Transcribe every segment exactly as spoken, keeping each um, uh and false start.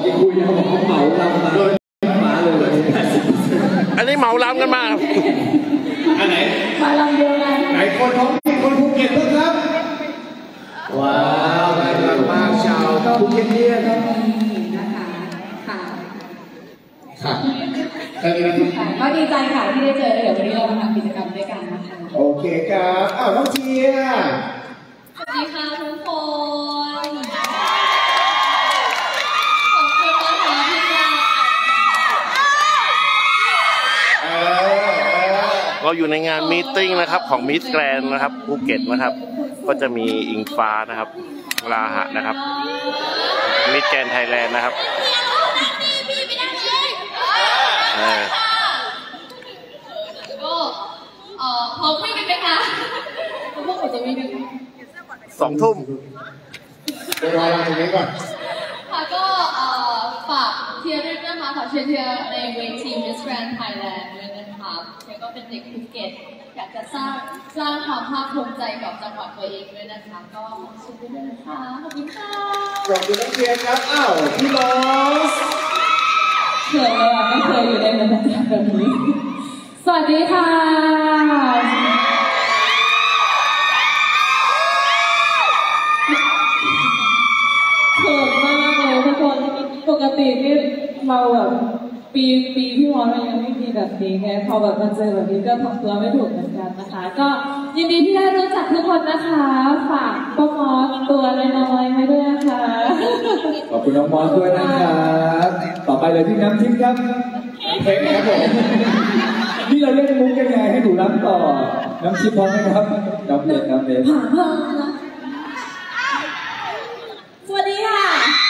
ที่คุยนะเขาบอกเขาเหมาลำมาโดยมาเลยอันนี้เหมาลำกันมาอันไหนมาลำเดียวกันไหนคนท้องถิ่นคนภูเก็ตบ้างครับว้าวน่ารักมากชาวภูเก็ตเนี่ยครับนะคะค่ะค่ะก็ดีใจค่ะที่ได้เจอเดี๋ยววันนี้เรามาทำกิจกรรมด้วยกันนะคะโอเคครับอ้าวน้องเชียร์สวัสดีค่ะทุกคนเราอยู่ในงานมีตติ้งนะครับของมิสแกรนด์นะครับภูเก็ตนะครับก็จะมีอิงฟ้านะครับลาหะนะครับมิสแกรนด์ไทยแลนด์นะครับก็เอ่อพร้อมวิ่งกันไหมคะพวกผมจะวิ่งกันสองทุ่มเดี๋ยวรอเราตรงนี้ก่อนค่ะก็ฝากเชียร์ด้วยนะคะขอเชียร์เชียร์ในเวที Miss Grand Thailand ด้วยนะคะเชียร์ก็เป็นเด็กภูเก็ตอยากจะสร้างสร้างความภาคภูมิใจกับจังหวัดตัวเองด้วยนะคะก็ขอเชียร์ด้วยนะคะขอบคุณค่ะขอบคุณน้องเชียร์ครับอ้าวพี่บอสเขินเลยอ่ะไม่เคยอยู่ในบรรยากาศแบบนี้สวัสดีค่ะเขินมากเลยทุกคนปกตินี่เราแบบปีปีพี่วอนเรายังไม่มีแบบนี้ไงพอแบบมาเจอแบบนี้ก็ทำตัวไม่ถูกเหมือนกันนะคะก็ยินดีที่ได้รู้จักทุกคนนะคะฝากป้ามอสตัวน้อยๆให้ด้วยนะคะขอบคุณน้องมอสด้วยนะครับต่อไปเลยที่น้ำทิพย์ครับเพลงครับผมนี่เราเล่นมุกยังไงให้หนูรับต่อน้ำทิพย์พร้อมไหมครับน้ำเด็ดน้ำเด็ดผ่านเพิ่มนะสวัสดีค่ะ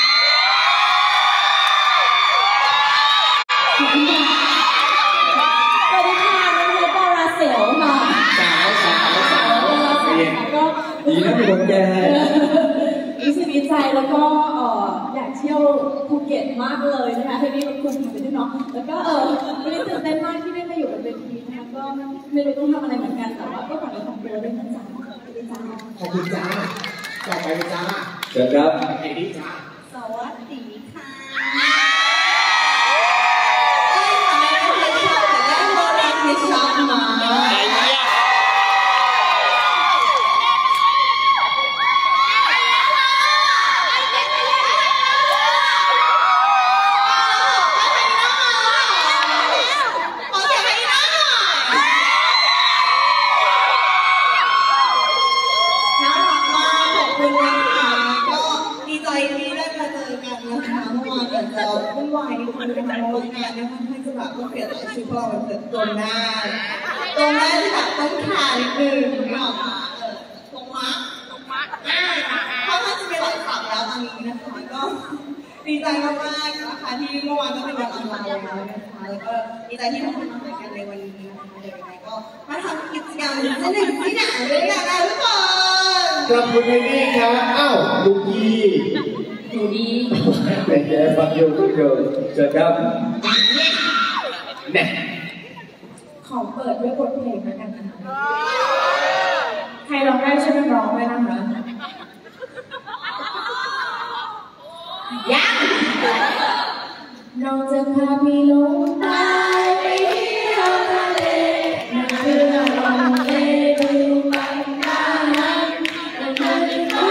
สวัสดีค่ะสวัสดีค่ะน้องเพชรดาราเซลค่ะสาวสาวสาวก็ดีนะเป็นคนแก่รู้สึกดีใจแล้วก็อยากเที่ยวภูเก็ตมากเลยนะคะที่นี่เราควรทำไปด้วยเนาะแล้วก็เออวันนี้ตื่นเต้นมากที่ได้มาอยู่บนเวทีนะคะก็ไม่รู้ต้องทำอะไรเหมือนกันแต่ว่าก็ฝากเราทำตัวด้วยนะจ๊ะขอบคุณจ้าต่อไปเลยจ้าเชิญครับไอ้นี่จ้าสวัสดีค่ะไม่ชอบมาวุ่นวายนิดนึงนะคะเพราะงานเนี่ยค่อนข้างจะแบบต้องเปลี่ยนชุดเพราะเราแบบตรงหน้าตรงหน้าที่แบบต้องขานิดนึงไม่ออกมาตรงมัดตรงมัดเพราะมันจะมีหลายขับแล้วตอนนี้นะคะก็ดีใจมากๆนะคะที่เมื่อวานก็เป็นวันออนไลน์แล้วนะคะแล้วก็ดีใจที่ทุกคนมาเจอกันในวันนี้นะคะเดี๋ยวยังไงก็มาทำกิจกรรมที่หนึ่งที่หนังด้วยกันนะทุกคนขอบคุณนี่ครับอ้าวลูกยี่อยู่ดีเป็นแกฟังโยกุโยเชิญครับเนี่ยขอเปิดด้วยบทเพลงแล้วกันนะคะใครร้องได้ช่วยร้องไว้นะคะยังเราจะพาพี่ลงใต้ไปเที่ยวทะเลนั่งเรือลงทะเลไปดูปะการังนั่งเรือ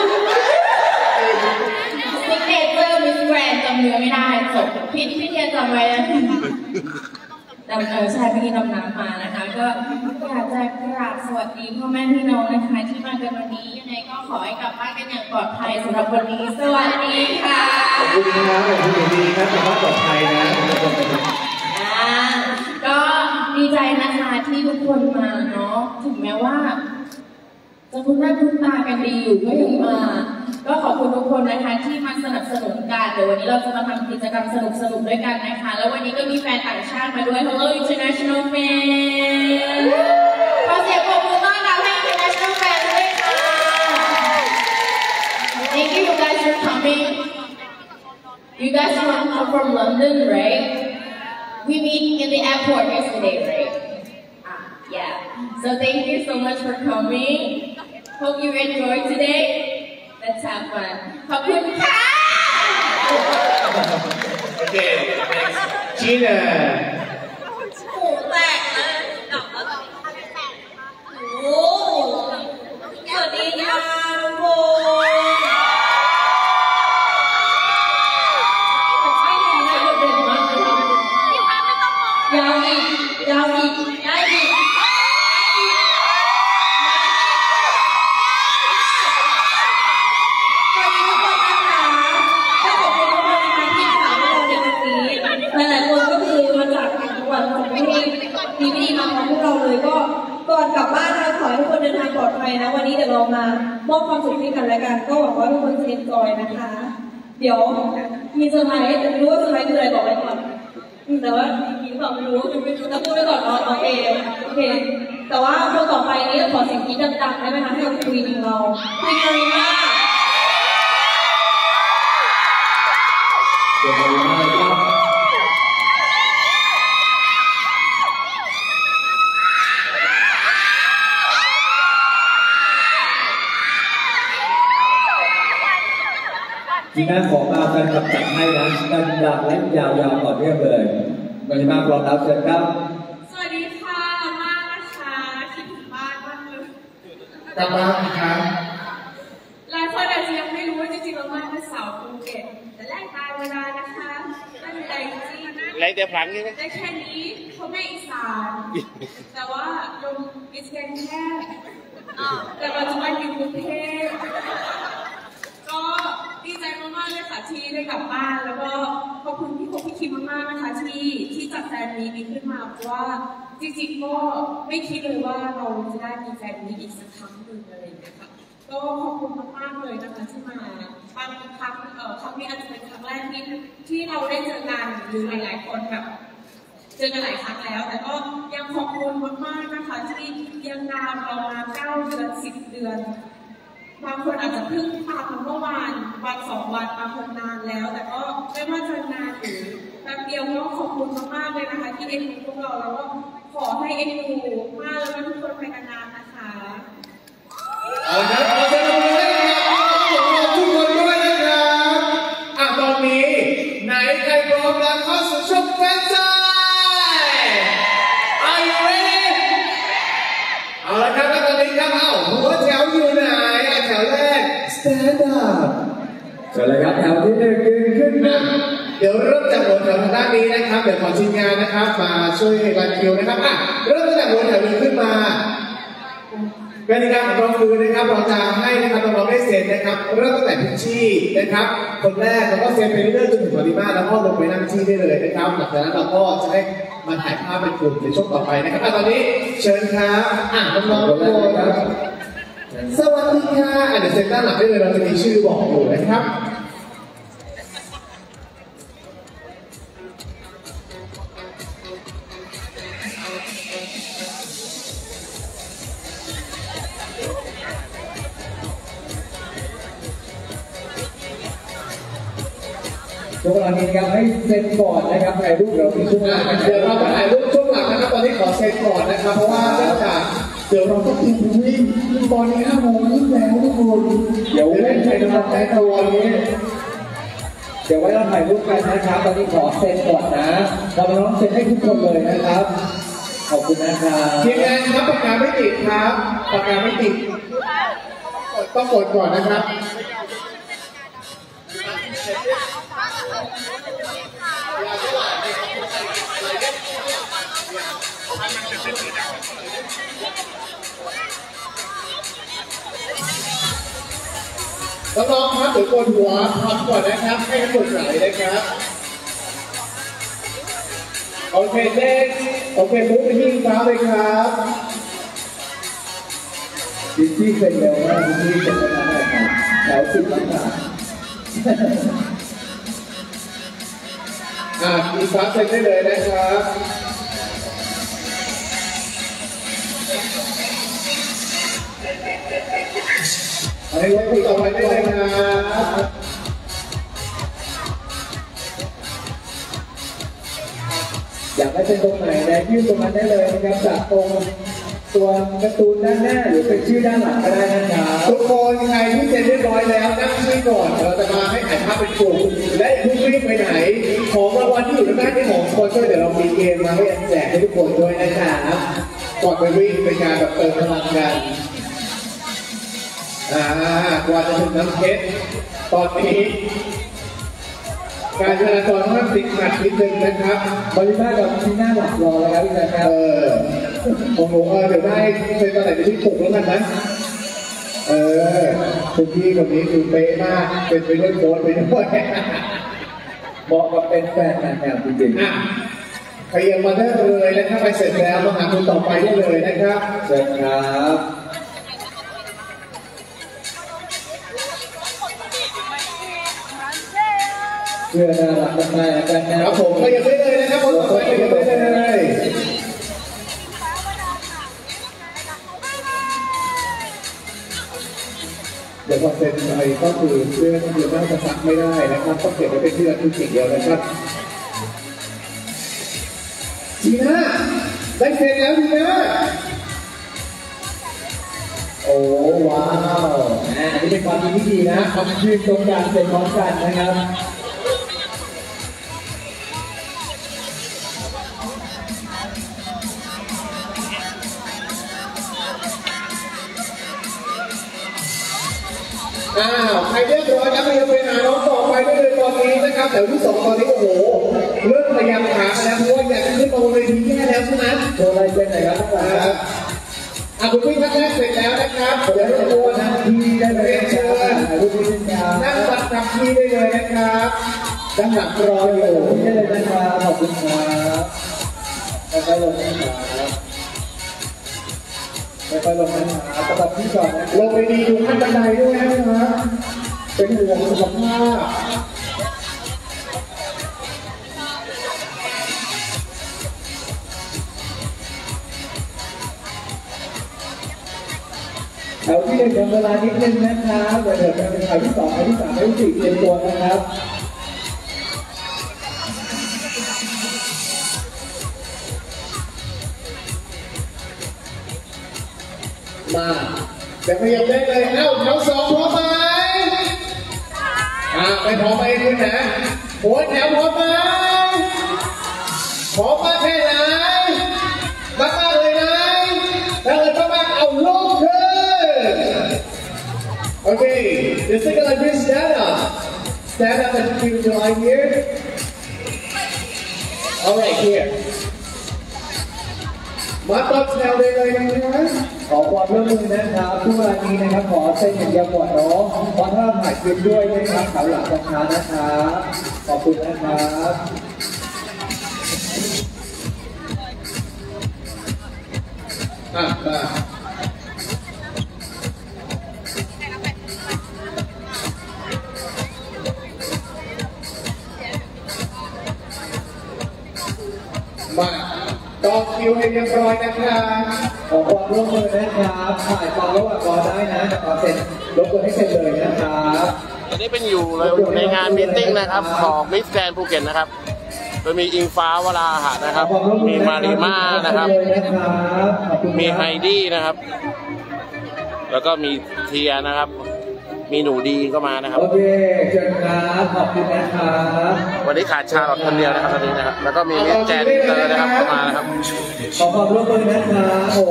ซิกเนเจอร์มิสแกรนด์จำเนื้อไม่ได้จบพี่พี่เทียนจำไว้นะดำเออใช่พี่ดำน้ำมานะคะก็อยากจะกราบสวัสดีพ่อแม่พี่น้องนะคะที่มากันวันนี้ยังไงก็ขอให้กลับบ้านกันอย่างปลอดภัยสำหรับวันนี้สวัสดีค่ะขอบคุณครับขอบคุณดีครับแต่ว่าปลอดภัยนะก็ดีใจนะคะที่ทุกคนมาเนาะถึงแม้ว่าจะคุ้นหน้าคุ้นตากันดีอยู่ก็ยังมาก็ขอบคุณทุกคนนะคะที่มาสนับสนุนกันเดี๋ยววันนี้เราจะมาทำกิจกรรมสนุกๆด้วยกันนะคะแล้ววันนี้ก็มีแฟนต่างชาติมาด้วย Hello International Fan ขอเสียงปรบมือต้อนรับให้ International Fan ด้วยค่ะ Thank you guys for coming You guys are from London right We meet in the airport yesterday right ah yeah so thank you so much for coming Hope you enjoyed today Let's have fun. ขอบคุณค่ะจีน่าหูแตกเลยดอกแล้วโอ้สวัสดีค่ะทุกคนยาวอีกยาวอีกยาวอีกสวัสดีทุกคนนะคะถ้าขอบคุณทุกคนนะคะที่ถามเราในวันนี้หลายๆคนก็คือมาจากต่างจังหวัดของประเทศดีดีมาของพวกเราเลยก็ก่อนกลับบ้านนะขอให้ทุกคนเดินทางปลอดภัยนะวันนี้เดี๋ยวเรามามอบความสุขให้กันและกันก็หวังว่าทุกคนจะเอ็นจอยนะคะเดี๋ยวมีเซอร์ไพรส์แต่ไม่รู้ว่าเซอร์ไพรส์คืออะไรบอกไว้ก่อนแต่ว่ามีบอกไม่รู้แล้วพูดไปก่อนเนาะโอเคโอเคแต่ว่าคนต่อไปนี้ขอเสียงกรี๊ดดังๆได้ไหมคะให้กับคุยของเราคุยกันมากเดี๋ยวมาเลยครับทีน่าขอมาแฟนคลับจัดให้นะดังๆและยาวๆต่อเนื่องเลยวันนี้มาพร้อมแล้วเชิญครับสวัสดีค่ะมากนะคะคิดถึงบ้านมากเลยกลับมาอีกครั้งหลายคนอาจจะยังไม่รู้ว่าจริงๆเรามาเป็นสาวภูเก็ตแต่แรกตายเวลานะคะไม่เป็นไรจริงๆไรเดี๋ยวพลังนี่ไหมได้แค่นี้เขาไม่อีสานแต่ว่าลงมิสแกรนด์แค่แต่ปัจจุบันอยู่กรุงเทพก็ดีใจมากๆเลยค่ะที่ได้กลับบ้านแล้วก็ขอบคุณพี่คงพี่คิมมากๆนะคะที่ที่จัดแฟนมีตขึ้นมาเพราะว่าจริงๆก็ไม่คิดเลยว่าเราจะได้มีแฟนมีตอีกสักครั้งหนึ่งอะไรอย่างเงี้ยค่ะก็ขอบคุณมากๆเลยนะคะที่มาบางครั้งเอ่อครั้งนี้อาจจะเป็นครั้งแรกที่ที่เราได้เจอกันหรือหลายๆคนแบบเจอกันหลายครั้งแล้วแต่ก็ยังขอบคุณมากๆนะคะที่ยังตามเรามาเก้าเดือนสิบเดือนบางคนอาจจะเพิ่งตามเมื่อวานวันสองวันบางคนนานแล้วแต่ก็ไม่ว่าจะนานหรือแป๊บเดียวก็ขอบคุณมากๆเลยนะคะที่เอ็นดูพวกเราแล้วก็ขอให้เอ็นดูมากแล้วก็ทุกคนไปนานๆนะคะเอาละครับขอเชิญทุกคนด้วยนะครับอ่ะตอนนี้ไหนใครพร้อมแล้วเข้าสู่ช่วงแฟนไซน์ Are you ready เอาละครับแล้วตอนนี้ครับเอาหัวแถวอยู่ไหนอ่ะแถวแรก stand up เชิญเลยครับแถวที่หนึ่งยืนขึ้นนะเดี๋ยวเริ่มจากหัวแถวทางด้านนี้นะครับเดี๋ยวขอทีมงานนะครับมาช่วยรันคิวนะครับอ่ะเริ่มจากหัวแถวนี้ขึ้นมากติกาของเราคือนะครับเราจะให้นะครับน้องๆได้เซ็นนะครับเริ่มตั้งแต่พิชชี่นะครับคนแรกเราก็เซ็นไปเรื่อยๆจนถึงวันที่ห้าแล้วก็ลงไปนั่งที่ได้เลยนะครับหลังจากนั้นเราก็จะได้มาถ่ายภาพเป็นกลุ่มในช่วงต่อไปนะครับตอนนี้เชิญครับอ่ะน้องๆทุกคนครับสวัสดีค่ะอ่ะเดี๋ยวเซ็นด้านหลังได้เลยเราจะมีชื่อบอกอยู่นะครับช่วงเวลานี้นะครับให้เซ็นก่อนนะครับถ่ายรูปเดี๋ยวมีช่วงหลังเดี๋ยวเราไปถ่ายรูปช่วงหลังนะครับตอนนี้ขอเซ็นก่อนนะครับเพราะว่าเนื่องจากเดี๋ยวเราต้องวิ่งวิ่งตอนนี้ห้าโมงครึ่งแล้วทุกคนเดี๋ยวเดี๋ยวเล่เล่นนไปไปนะนะคครัรับบ ในในตัตัว วนี้นี้เดี๋ยวไว้เราถ่ายรูปกันนะครับตอนนี้ขอเซ็นก่อนนะเราน้องเซ็นให้ทุกคนเลยนะครับขอบคุณนะครับทีมงานครับปากกาไม่ติดครับปากกาไม่ติดต้องกดก่อนนะครับน้องๆครับเดี๋ยวกดหัวพับก่อนนะครับให้กดไหลนะครับโอเคเล่นโอเคมุ้งไปที่ฟ้าเลยครับดิที่เซ็นเร็วมากดิที่เซ็นนานมากแถวสิบล้านบาทอ่าอีฟ้าเซ็นได้เลยนะครับให้รถติดต่อไปได้เลยครับอยากให้เป็นตรงไหนนะยื่นตรงนั้นได้เลยนะครับจากตรงตัวการ์ตูนด้านหน้าหรือเป็นชื่อด้านหลังก็ได้นะครับทุกคนใครที่เซ็นเรียบร้อยแล้วนั่งที่ก่อนเราจะมาให้ถ่ายภาพเป็นกลุ่มและทุกรีบไปไหนของรางวัลที่อยู่ด้านหน้าที่ของสปอนเซอร์เดี๋ยวเรามีเกมมาให้แจกให้ทุกคนด้วยนะครับก่อนไปวิ่งเป็นการแบบเติมพลังกันอ่ากว่าจะถึงน้ำเพชรตอนนี้การจราจรค่อนข้างติดขัดนิดนึงนะครับบริษัทกับที่หน้าหลักรอแล้วครับพี่แจ๊คครับเออผมรู้ว่าเดี๋ยวได้เป็นตอนไหนจะที่ถูกแล้วกันนะเออคุณพี่คนนี้คือเป๊ะมากเป็นไปด้วยโค้ดไปด้วยเหมาะกับเป็นแฟนแนวจริงอ่ะขยับมาได้เลยนะครับไปเสร็จแล้วมาหาคุณต่อไปได้เลยนะครับๆเชิญครับเพื่อน่ารักมากๆกันนะคครัรับบ ผมขยับได้เลยนะครับคนต่อไปขยับได้เลยเดี๋ยวพอเซ็นไปก็คือเรื่องเดียวน่าจะซักไม่ได้นะครับต้องเก็บไว้เป็นที่ระลึกสิ่งเดียวนะครับจีน่าได้เซ็นแล้วจีน่าโอ้ว้าวอ่าอันนี้เป็นความดีที่ดีนะความยืนตรงกันเป็นพร้อมกันนะครับอ้าวใครเรียบร้อยแล้วพยายามไปหาน้องต่อไปได้เลยตอนนี้นะครับแต่ที่สองตอนนี้โอ้โหเริ่มพยายามหาแล้วเพราะว่าอยากขึ้นมาบนเวทีแย่แล้วใช่ไหมโชว์ลายเซ็นหน่อยครับทุกคนอ่าอ่ะคุณพี่ท่านแรกเสร็จแล้วนะครับเดี๋ยวเราตัวนั่งที่ได้เลยเรียนเชิเชิญญถ่ายรูปนิดนึงครับนั่งบัตรกับพี่ได้เลยนะครับด้านหลังรออยู่นี่ได้เลยนะครับขอบคุณครับแล้วก็ลงนะครับแล้วก็ลงนะครับประดับที่ก่อนนะลงไปดีดูขั้นบันไดด้วยนะครับเป็นห่วงสุขภาพแถวที่หนึ่งทำเวลานิดนึงนะครับเดี๋ยวเดี๋ยวจะเป็นแถวที่สองแถวที่สามแถวที่สี่เตรียมตัวนะครับมาจะขยับได้เลยเอ้าแถวสองพร้อมไหมอ่าไปพร้อมไปขึ้นนะหัวแถวพร้อมไหมพร้อมมากแค่ไหนมากมากเลยนะถ้าเกิดมากๆเอาลงขึ้นโอเค the second line is stand up stand up and keep your line here all right here มาต่อแถวได้เลยนะครับขอความร่วมมือนะครับทุกเวลานี้นะครับขอเซ็นอย่างเดียวก่อนเนาะเพราะถ้าถ่ายคลิปด้วยนะครับแถวหลังจะช้านะครับขอบคุณนะครับอ่ะมามาต่อคิวให้เรียบร้อยนะครับขอความร่วมมือนะครับถ่ายตอนระหว่างรอได้นะแต่ตอนเซ็นรบกวนให้เซ็นเลยนะครับอันนี้เป็นอยู่อยู่ในงานมีตติ้งนะครับของมิสแกรนภูเก็ตนะครับโดยมีอิงฟ้าวราหะนะครับ มีมาริมานะครับ มีไฮดี้นะครับ แล้วก็มีเทียนะครับ มีหนูดีก็มานะครับโอเคเชิญครับขอบคุณนะครับวันนี้ขาดชาลอตคนเดียวนะครับตอนนี้นะครับ แล้วก็มีมิสแกรนเตอร์นะครับเข้ามานะครับขอความร่วมมือนะครับผม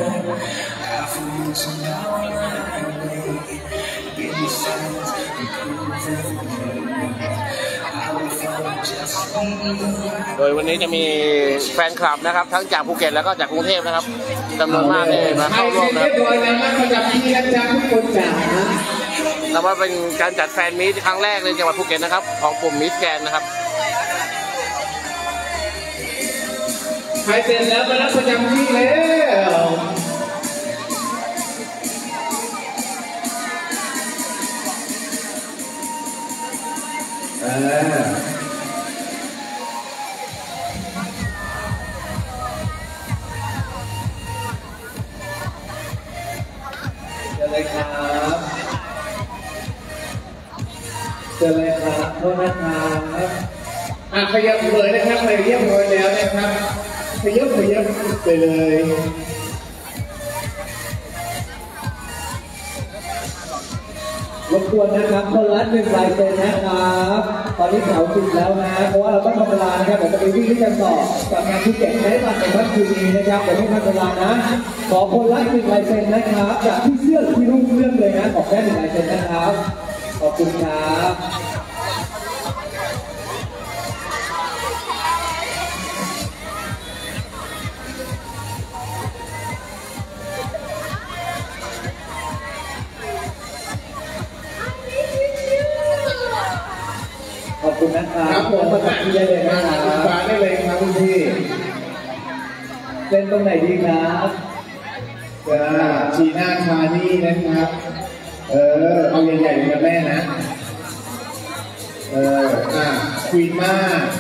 โดยวันนี้จะมีแฟนคลับนะครับ ทั้งจากภูเก็ตแล้วก็จากกรุงเทพนะครับจำนวนมากเลยมาให้เข้าร่วมเรีนะยบร้อยแล้วนั่งประจำที่นะจ๊ะทุกคนจ๋าแต่ว่าเป็นการจัดแฟนมีตครั้งแรกในจังหวัดภูเก็ตนะครับของกลุ่มมิสแกรนนะครับใครเสร็จแล้วมานั่งประจำที่แล้วอ่าเชิญเลยครับเชิญเลยครับโทษนะครับอ่ะขยับเลยนะครับไปเรียบร้อยแล้วนะครับขยับขยับไปเลยรบกวนนะครับคนละหนึ่งลายเซ็นนะครับตอนนี้แถวติดแล้วนะเพราะว่าเราต้องทำเวลานะครับนะครับเดี๋ยวจะไปวิ่งที่กันต่อกับงานภูเก็ตได้มาในวันคืนนี้นะครับเดี๋ยวไม่ทันเวลานะขอคนละหนึ่งลายเซ็นนะครับจากที่เสื้อที่รุ่งเรื่องเลยนะขอแค่หนึ่งลายเซ็นนะครับขอบคุณครับขอบคุณนะครับครับผมมาจากที่ได้เลยนะคมารับฟ้าได้เลยครับคุณพี่เล่นตรงไหนดีครับจ้าชีน่าคานี่นะครับ เออเอาใหญ่ๆเลยนะแม่นะ เอออ่ะควีนมา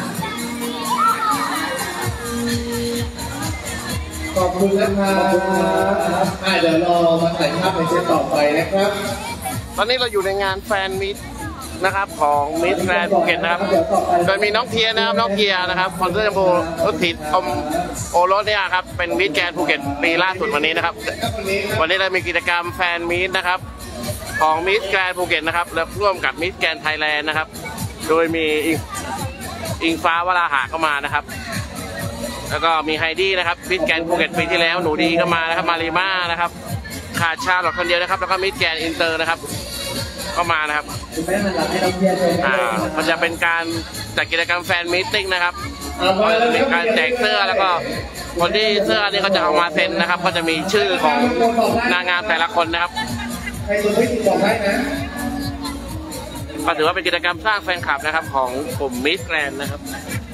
ขอบคุณนะครับอ่ะเดี๋ยวรอมาถ่ายภาพในเซตต่อไปนะครับตอนนี้เราอยู่ในงานแฟนมิตนะครับของมิสแกรนด์ภูเก็ตนะครับโดยมีน้องเทียนะครับน้องเทียนะครับคอนเสิร์ตชมพูรถติดอมโอรสเนี่ยครับเป็นมิสแกรนด์ภูเก็ตปีล่าสุดวันนี้นะครับวันนี้เรามีกิจกรรมแฟนมิตนะครับของมิสแกรนด์ภูเก็ตนะครับแล้วร่วมกับมิสแกรนด์ไทยแลนด์นะครับโดยมีอิงฟ้าวราหะเข้ามานะครับแล้วก็มีไฮดี้นะครับมิสแกรนด์ภูเก็ตปีที่แล้วหนูดีก็มานะครับมารีมานะครับขาดชาหลอดคนเดียวนะครับแล้วก็มิสแกรนด์อินเตอร์นะครับก็มานะครับคุณแม่หันหลังให้น้องเทียนเลยอ่ามันจะเป็นการจัดกิจกรรมแฟนมีตติ้งนะครับเป็นการแจกเสื้อแล้วก็คนที่เสื้อนี่เขาจะเอามาเซ็นนะครับก็จะมีชื่อของนางงามแต่ละคนนะครับใครจะไม่ติดต่อได้นะก็ถือว่าเป็นกิจกรรมสร้างแฟนคลับนะครับของกลุ่มมิสแกรนด์นะครับ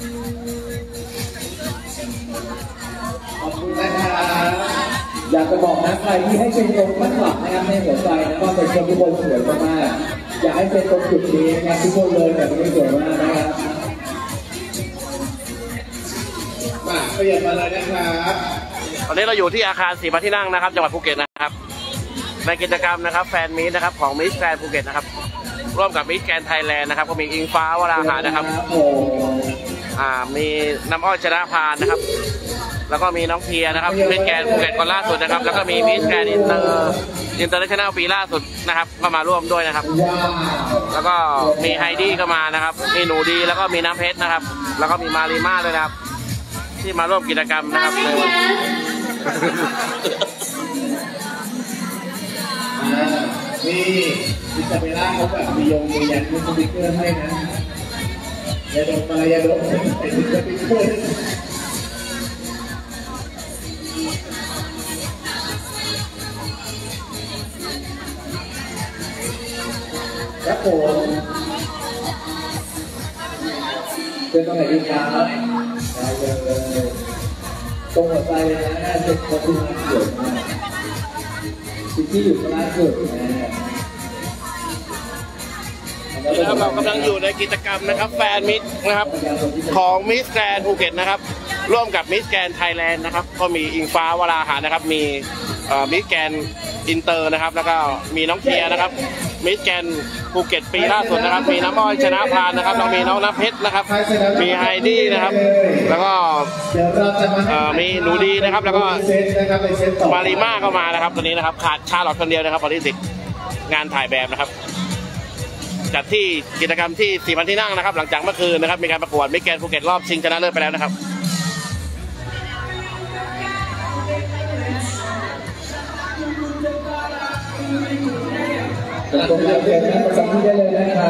ขอบคุณนะครับอยากจะบอกนะใครที่ให้เป็นตรงข้างหลังนะครับในหัวใจนะก็เป็นคนทุกคนสวยมากๆอยากให้เป็นตรงจุดนี้นะครับทุกคนเลยแบบนี้สวยมากนะครับมาขยับมาเลยนะครับตอนนี้เราอยู่ที่อาคารสีพระที่นั่งนะครับจังหวัดภูเก็ตนะครับในกิจกรรมนะครับแฟนมีตนะครับของมิสแกรนด์ภูเก็ตนะครับร่วมกับมิสแกรนด์ไทยแลนด์นะครับก็มีอิงฟ้าวราหะนะครับอ่ามีน้ำอ้อยชนะพานนะครับแล้วก็มีน้องเทียนะครับมิสแกรนด์ภูเก็ตคนล่าสุดนะครับแล้วก็มีมิสแกรนด์อินเตอร์อินเตอร์เนชั่นแนลปีล่าสุดนะครับก็มาร่วมด้วยนะครับแล้วก็มีไฮดี้ก็มานะครับมีหนูดีแล้วก็มีน้ำเพชรนะครับแล้วก็มีมารีมาด้วยนะครับที่มาร่วมกิจกรรมนะครับในวันนี้นี่อิซาเบล่าเขาแบบมียงมียันมีสติ๊กเกอร์ให้นะยาดมอะไรยาดมใส่สติ๊กเกอร์ครับผมเป็นตรงไหนดีครับได้เลยตรงหัวใจเลยนะน่าจะขอบคุณมากสวยมากสิ่งที่อยู่ข้างหน้าสุดนะนะครับเรากำลังอยู่ในกิจกรรมนะครับแฟนมิตนะครับของมิสแกรนด์ภูเก็ตนะครับร่วมกับมิสแกรนด์ไทยแลนด์นะครับก็มีอิงฟ้าวราหะนะครับมีมิสแกรนด์อินเตอร์นะครับแล้วก็มีน้องเทียนะครับมิสแกรนด์ภูเก็ตปีล่าสุดนะครับมีน้ำอ้อยชนะพานนะครับเรามีน้องน้ำเพชรนะครับมีไฮดี้นะครับแล้วก็มีหนูดีนะครับแล้วก็มารีมาเข้ามานะครับตอนนี้นะครับขาดชาลอตคนเดียวนะครับบริษัทงานถ่ายแบบนะครับจัดที่กิจกรรมที่สี่พันที่นั่งนะครับหลังจากเมื่อคืนนะครับมีการประกวดมิสแกรนด์ภูเก็ตรอบชิงชนะเลิศไปแล้วนะครับตรงนี้เปลี่ยนประจำที่ได้เลยนะครับ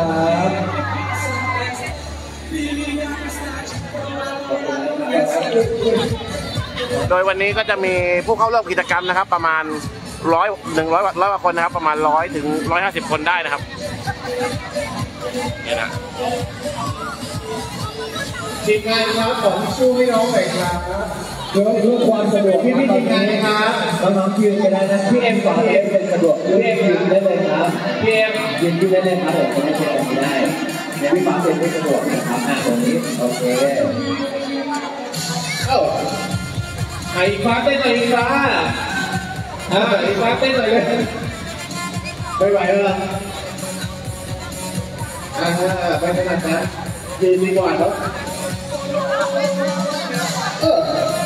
โดยวันนี้ก็จะมีผู้เข้าร่วมกิจกรรมนะครับประมาณร้อยหนึ่งร้อยร้อยกว่าคนนะครับประมาณร้อยถึงร้อยห้าสิบคนได้นะครับเนี่ยนะทีมงานครับผมช่วยน้องหน่อยครับเพื่อเพื่อความสะดวกพี่พี่ทีมงานนะครับน้องๆยืนกันได้นะพี่เอ็มก่อนพี่เอ็มเป็นสะดวกพี่เอ็มยืนได้เลยครับพี่เอ็มยืนยืนได้เลยครับผมจะได้เช็คกันได้เดี๋ยวพี่ฟ้าเป็นไม่สะดวกนะครับอ่าตรงนี้โอเคเอ้าไอ้ฟ้าเต้นหน่อยไอ้ฟ้าอ่าไอ้ฟ้าเต้นหน่อยเลยไม่ไหวแล้วอ่าไปขนาดนั้นยืนดีกว่าเนาะเออ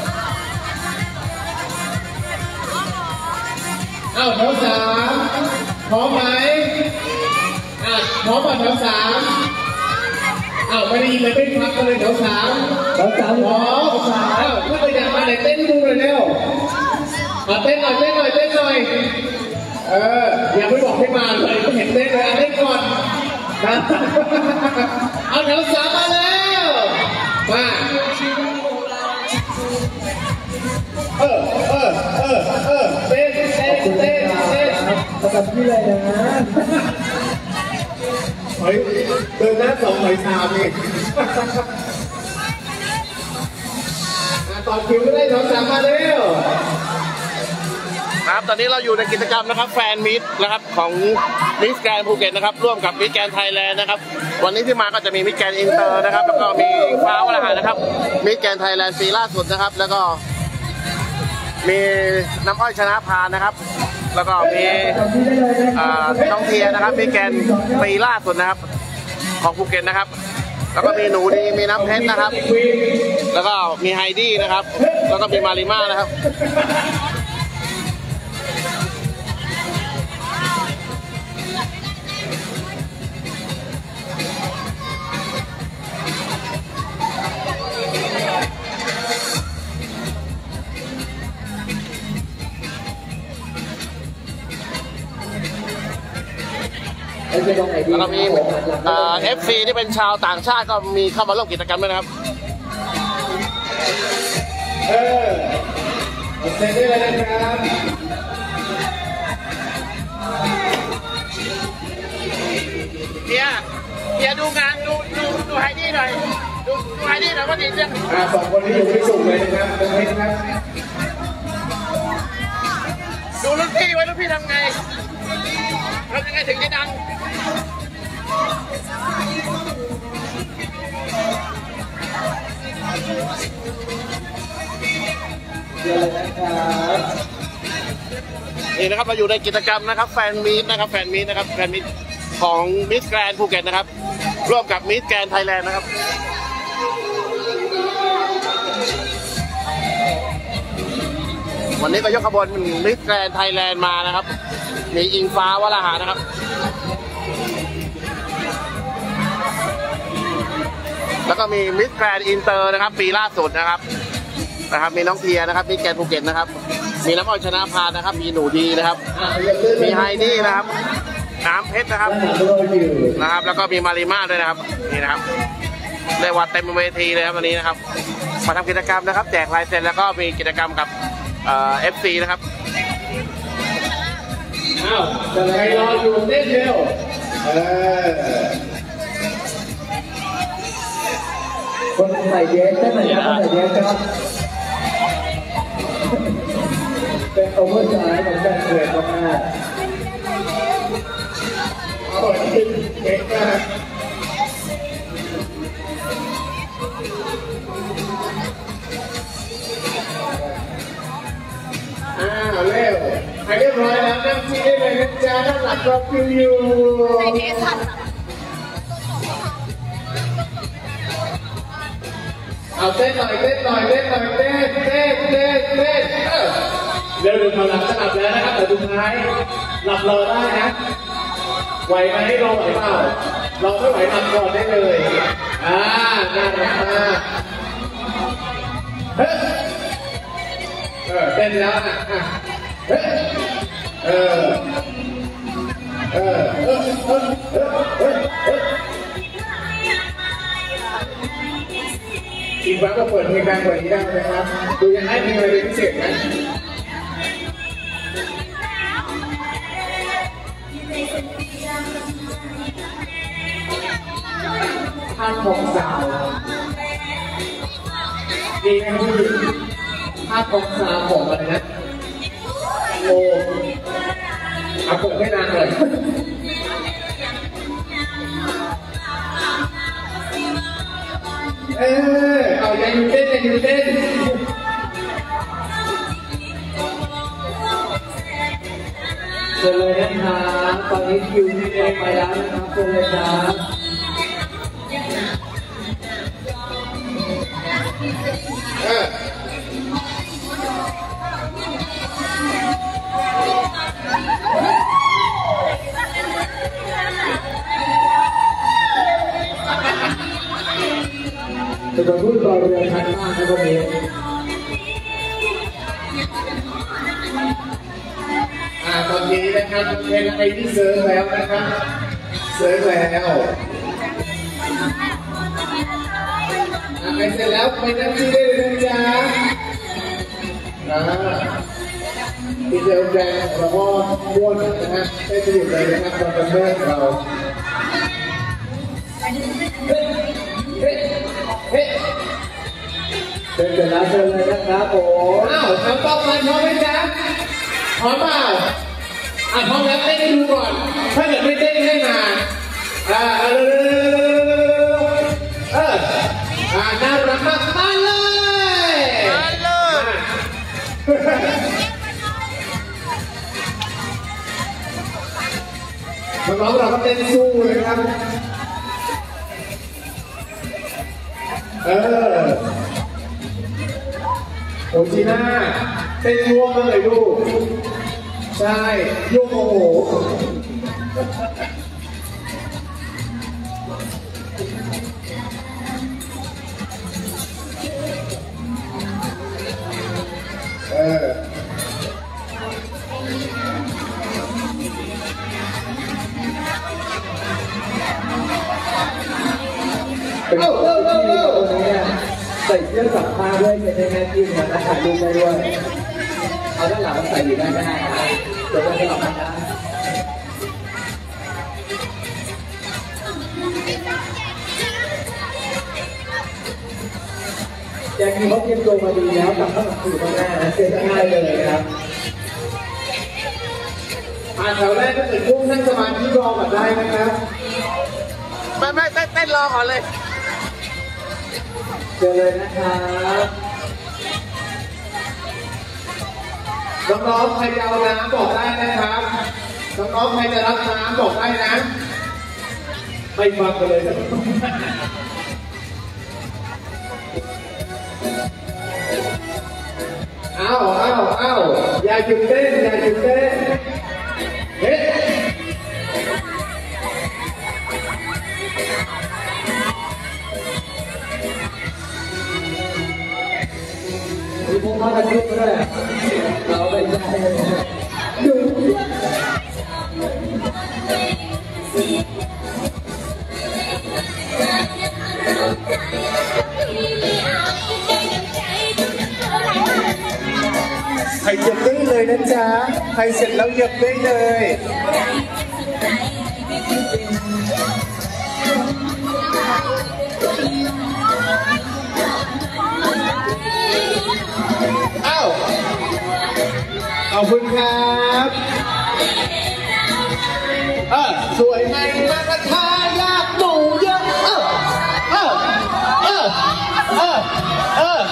เอ้าแถวสามพร้อมไหมอ่ะพร้อมป่ะแถวสามอ้าวไม่ได้ยินเลยไม่พักกันเลยแถวสามแถวสามอ๋อสามถ้าไปอยากมาไหนเต้นให้ดูเลยเร็วมาเต้นหน่อยเต้นหน่อยเต้นหน่อยเอออย่าไม่บอกให้มาเลยไม่เห็นเต้นเลยเอาเต้นก่อนนะเอาแถวสามมาแล้วมาเออเออเออเออเต้นเต้นเต้นเต้นประจำที่เลยนะเฮ้ยเดินหน้าสองหอยสามนี่ต่อคิวก็ได้แถวสามมาแล้วครับตอนนี้เราอยู่ในกิจกรรมนะครับแฟนมิตนะครับของมิสแกรนภูเก็ตนะครับร่วมกับมิสแกรนไทยแลนด์นะครับวันนี้ที่มาก็จะมีมิสแกรนอินเตอร์นะครับแล้วก็มีฟ้าวราหะนะครับมิสแกรนไทยแลนด์ปีล่าสุดนะครับแล้วก็มีน้ำอ้อยชนะพานนะครับแล้วก็มีน้องเทียนะครับมิสแกรนปีล่าสุดนะครับของภูเก็ตนะครับแล้วก็มีหนูดีมีน้ำเพชรนะครับแล้วก็มีไฮดี้นะครับแล้วก็มีมาริม่านะครับแล้วก็มีเอฟซีที่เป็นชาวต่างชาติก็มีเข้ามาร่วมกิจกรรมด้วยนะครับเออเซ็นได้เลยนะครับเฮียเฮียดูงานดูดูดูไฮดี้หน่อยดูดูไฮดี้หน่อยว่าดีจังอ่าสองคนนี้อยู่ที่สุดเลยนะครับตรงนี้นะครับดูรุ่นพี่ไว้รุ่นพี่ทำไงทำยังไงถึงจะดังนี่นะครับเราอยู่ในกิจกรรมนะครับแฟนมีตนะครับแฟนมีตนะครับแฟนมีตของมิสแกรนภูเก็ตนะครับร่วมกับมิสแกรนไทยแลนด์นะครับวันนี้ก็ยกขบวนมิสแกรนไทยแลนด์มานะครับมีอิงฟ้าวราหะนะครับแล้วก็มีมิสแกรนอินเตอร์นะครับปีล่าสุดนะครับนะครับมีน้องเทียนะครับมิสแกรนภูเก็ตนะครับมีน้ำอ้อยชนะพานนะครับมีหนูดีนะครับมีไฮดี้นะครับน้ำเพชรนะครับนะครับแล้วก็มีมาริม่าด้วยนะครับนี่นะครับเรียกว่าเต็มเวทีเลยครับวันนี้นะครับมาทำกิจกรรมนะครับแจกลายเซ็นแล้วก็มีกิจกรรมกับเอฟซีนะครับอ้าวจะใครรออยู่เต้นเร็วเออคนใส่เยสได้ไหมครับคนใส่เยสครับเป็นโอเวอร์ไซส์ของแบงค์เกิดมากอร่อยจริงเก่งมากอ้าวเร็วใครเรียบร้อยแล้วนั่งที่ได้เลยนะจ๊ะด้านหลังรอคิวอยู่เอาเต้นหน่อยเต้นหน่อยเต้นหน่อยเต้นเต้นเต้นเต้นเร็วเร็วหลังจะหลับแล้วนะครับแต่สุดท้ายหลับรอได้นะไหวไหมรอไหวเปล่าเราไม่ไหวหลับก่อนได้เลยอ่าน่ารักมากเฮ้เออเต้นแล้วนะเฮ้เออเออเออเออเออเออเอออีกวันก็เปิดเพลงดังกว่านี้ได้ไหมครับดูยังให้เพลงอะไรเป็นพิเศษไหมท่านของสาวดีไหมพี่ท่านของสาวของอะไรนะโอ้เอาเปิดไม่นานเลยเออเอาอย่าหยุดเต้นอย่าหยุดเต้นเชิญเลยนะครับตอนนี้คิวที่ได้ไปแล้วนะครับเชิญเลยครับเออเป็นคนพูดรอเรือชัดมากนะคนนี้อ่าตอนนี้นะครับเป็นไอที่เซิร์ฟแล้วนะครับเซิร์ฟแล้วอ่าใครเสร็จแล้วไปนั่งที่ได้เลยนะจ๊ะอ่าดีเจแบรนด์แล้วก็ม้วนนะฮะได้สนุกเลยนะครับตอนเป็นเพื่อนเราเฮ้เฮ้เฮ้เชิญเสร็จแล้วเชิญเลยนะครับผมอ้าวทำต่อไปพร้อมไหมจ๊ะพร้อมเปล่าอ่ะพร้อมแล้วเต้นให้ดูก่อนถ้าเกิดไม่เต้นให้มาอ่าเออเอออ่าน่ารักมากมาเลยมาเลยน้องๆเราก็เต้นสู้เลยครับเออโอจีน่าเต้นร่วมเลยลูกใช่โยกโอ้โหเออเป็นคนที่คนนี้ใส่เสื้อสับผ้าด้วยจะได้แม่จิ้มนะถ่ายรูปได้ด้วยเอาด้านหลังใส่อยู่ได้ไหมฮะเดี๋ยวจะสลับกันได้แจ็คกี้เขาเตรียมตัวมาดีแล้วกับข้างหลังอยู่ข้างหน้าเซ็นง่ายเลยครับอ่าแถวแรกก็เป็นพวกนั่งสมาธิรอก่อนได้นะครับไม่ไม่เต้นเต้นรอก่อนเลยเจอเลยนะครับน้องๆใครจะเอาน้ำบอกได้นะครับน้องๆใครจะรับน้ำบอกได้นะไม่ฟังกันเลยนะอ้าวอ้าวอ้าวอย่าหยุดเต้นอย่าหยุดเต้นเฮ้มีพวกมากันเยอะด้วยเราไปได้ดูใครหยุดได้เลยนะจ๊ะใครเสร็จแล้วหยุดได้เลยอ้าวขอบคุณครับเออสวยไหมมากระทายากหนูเยอะเออเออเออเออเออ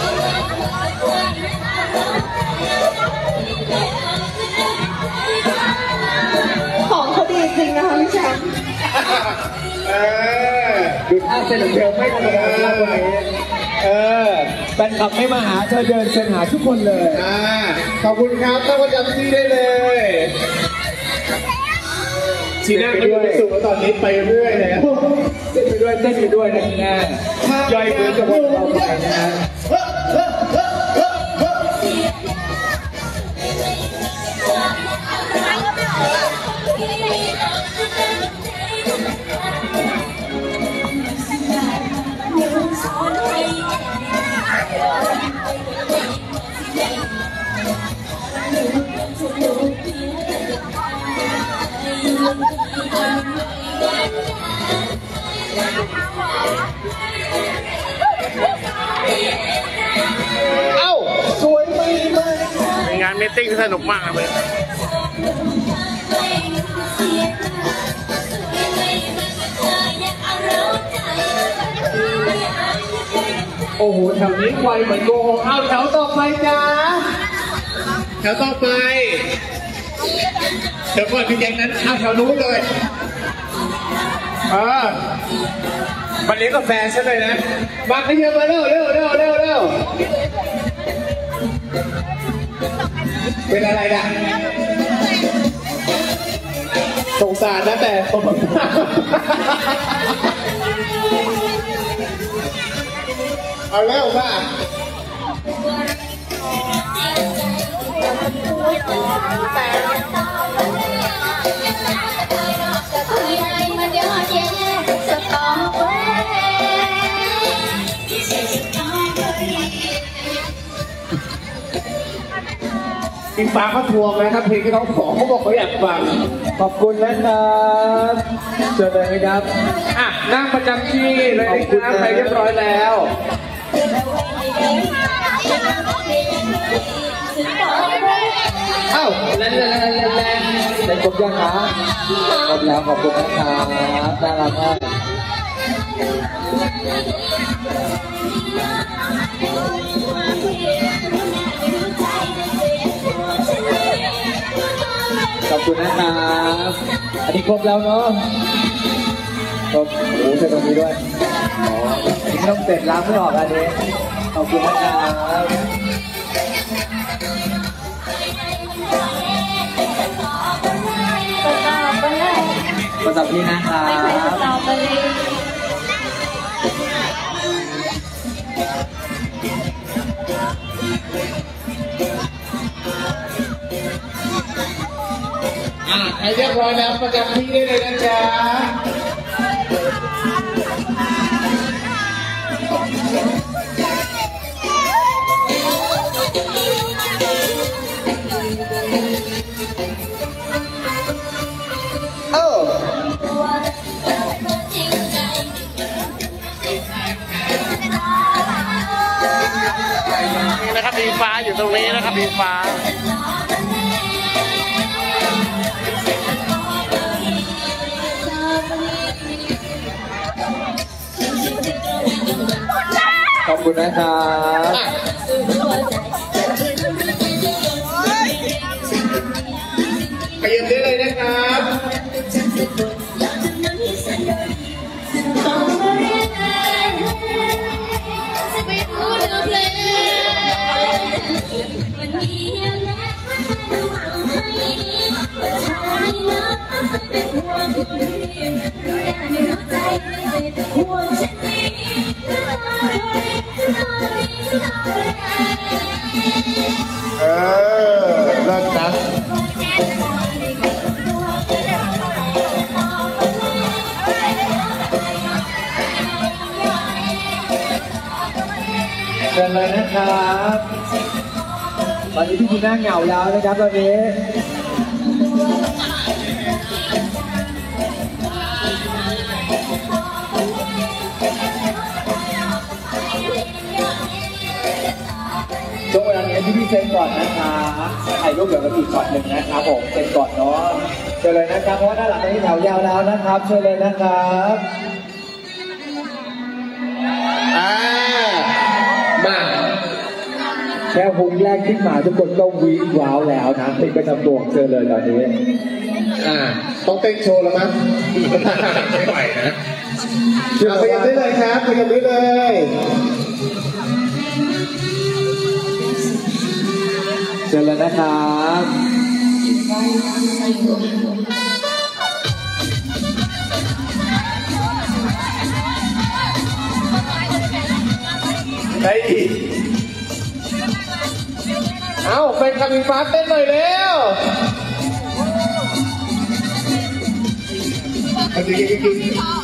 ของเขาดีจริงนะคะพี่แชมป์เออดูท่าเซ็นเดิมไม่ธรรมดาเลยวันนี้เออแฟนคลับไม่มาหาเธอเดินเซ็นหาทุกคนเลยอ่าขอบคุณครับตั้งประจำที่ได้เลยชีน่าก็ไปสู่ตอนนี้ไปเรื่อยเลยเต้นไปด้วยเต้นไปด้วยนะแม่ย่อยเกินจะวนเราไปนะเอ้าสวยไหมไหมเป็นงานมีตติ้งที่สนุกมากเลยโอ้โหแถวนี้ไวเหมือนโกหกเอาแถวต่อไปจ้าแถวต่อไปเดี๋ยวก่อนพี่แจ็คนั้นเอาแถวนู้นเลยเออวันนี้กาแฟใช่เลยนะมาขยับมาเร็วเร็วเร็วเร็วเร็วเป็นอะไรนะสงสารนะแต่ผมเอาแล้วว่าอิงฟ้าเขาทวงนะครับเพลงที่เขาขอเขาบอกเขาอยากฟังขอบคุณนะครับเชิญเลยนะครับอ่ะนั่งประจำที่เลยนะครับไปเรียบร้อยแล้วเอ้าแรงแรงแรงแรงได้ครบยังคะครบแล้วขอบคุณนะครับน่ารักมากขอบคุณนะครับอันนี้ครบแล้วเนาะครบโอ้โหใส่ตรงนี้ด้วยอ๋อนี่ต้องเสร็จล้างไม่ออกอันนี้ขอบคุณนะครับสำหรับพี่นะครับอ่ะให้เรียบร้อยแล้วประจำที่ได้เลยนะจ๊ะเออนี่นะครับอิงฟ้าอยู่ตรงนี้นะครับอิงฟ้าขอบคุณนะครับไปยืนได้เลยนะครับเออเลิศนะเชิญเลยนะครับตอนนี้พี่จีน่าเหงาแล้วนะครับตอนนี้ช่วงเวลานี้ที่พี่เซ็นก่อนนะคะถ่ายรูปเดี๋ยวเราอีกช็อตหนึ่งนะครับผมเซ็นก่อนเนาะเชิญเลยนะครับเพราะว่าด้านหลังตอนนี้แถวยาวแล้วนะครับเชิญเลยนะครับอ่ามาแค่พุงแรกขึ้นมาทุกคนก็วีว้าวแล้วนะเป็นประจำตัวเชิญเลยตอนนี้อ่าต้องเต้นโชว์แล้วมั้งไม่ไหวนะเอาไปกันได้เลยครับไปกันได้เลยเชิญเลยนะครับได้อีกเอ้าเป็นคำอิงฟ้าเต้นหน่อยเร็วเอาจริงจริงจริง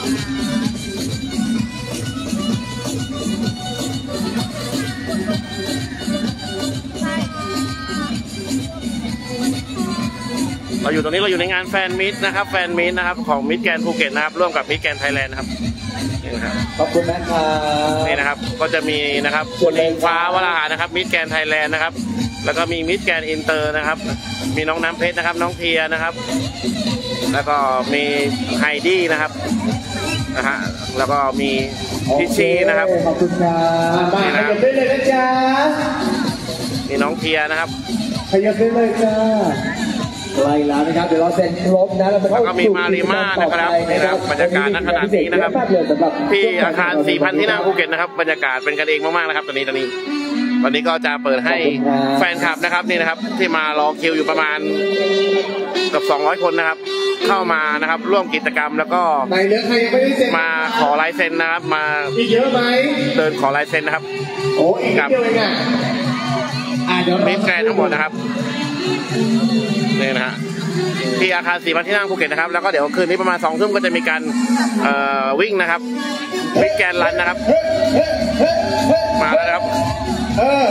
เราอยู่ตรงนี้เราอยู่ในงานแฟนมิตนะครับแฟนมิตนะครับของมิตรแกรนด์ภูเก็ตนะครับร่วมกับมิตรแกรนด์ไทยแลนด์นะครับนี่นะครับขอบคุณนะครับนี่นะครับก็จะมีนะครับคุณอิงฟ้าวราหะนะครับมิตรแกรนด์ไทยแลนด์นะครับแล้วก็มีมิตรแกรนด์อินเตอร์นะครับมีน้องน้ำเพชรนะครับน้องเทียนะครับแล้วก็มีไฮดี้นะครับนะฮะแล้วก็มีพิชชี่นะครับขอบคุณครับมาขยับได้เลยนะจ๊ะมีน้องเทียนะครับขยับได้เลยจ้าไล่แล้วนะครับเดี๋ยวเราเซ็นครบนะแล้วก็มีมาริมานะครับนี่นะครับบรรยากาศณขณะนี้นะครับที่อาคาร สี่พัน ที่นั่งภูเก็ตนะครับบรรยากาศเป็นกันเองมากๆนะครับตอนนี้ตอนนี้วันนี้ก็จะเปิดให้แฟนคลับนะครับนี่นะครับที่มารอคิวอยู่ประมาณเกือบสองร้อยคนนะครับเข้ามานะครับร่วมกิจกรรมแล้วก็ไหนเหลือใครยังไม่ได้เซ็นมาขอลายเซ็นนะครับมาอีกเยอะไหมเดินขอลายเซ็นนะครับโอ้อีกนิดเดียวเองอ่ะอ่ะเดี๋ยวมิสแกรนด์ทั้งหมดนะครับนี่นะฮะที่อาคารสี่พันที่นั่งภูเก็ตนะครับแล้วก็เดี๋ยวคืนนี้ประมาณสองทุ่มก็จะมีการเอ่อวิ่งนะครับมิสแกรนด์รันนะครับมาแล้วนะครับเออ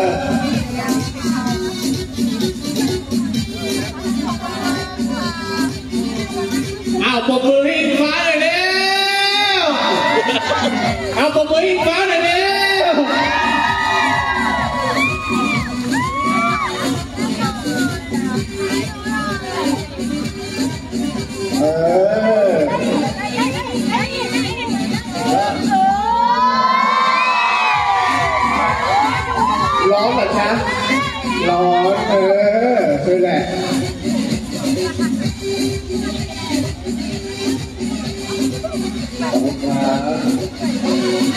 อ้าวปรบมือให้อิงฟ้าหน่อยเร็วเอาปรบมือให้อิงฟ้าหน่อยเร็วเออร้อนเหรอจ๊ะร้อนเออใช่แหละขอบคุณครับ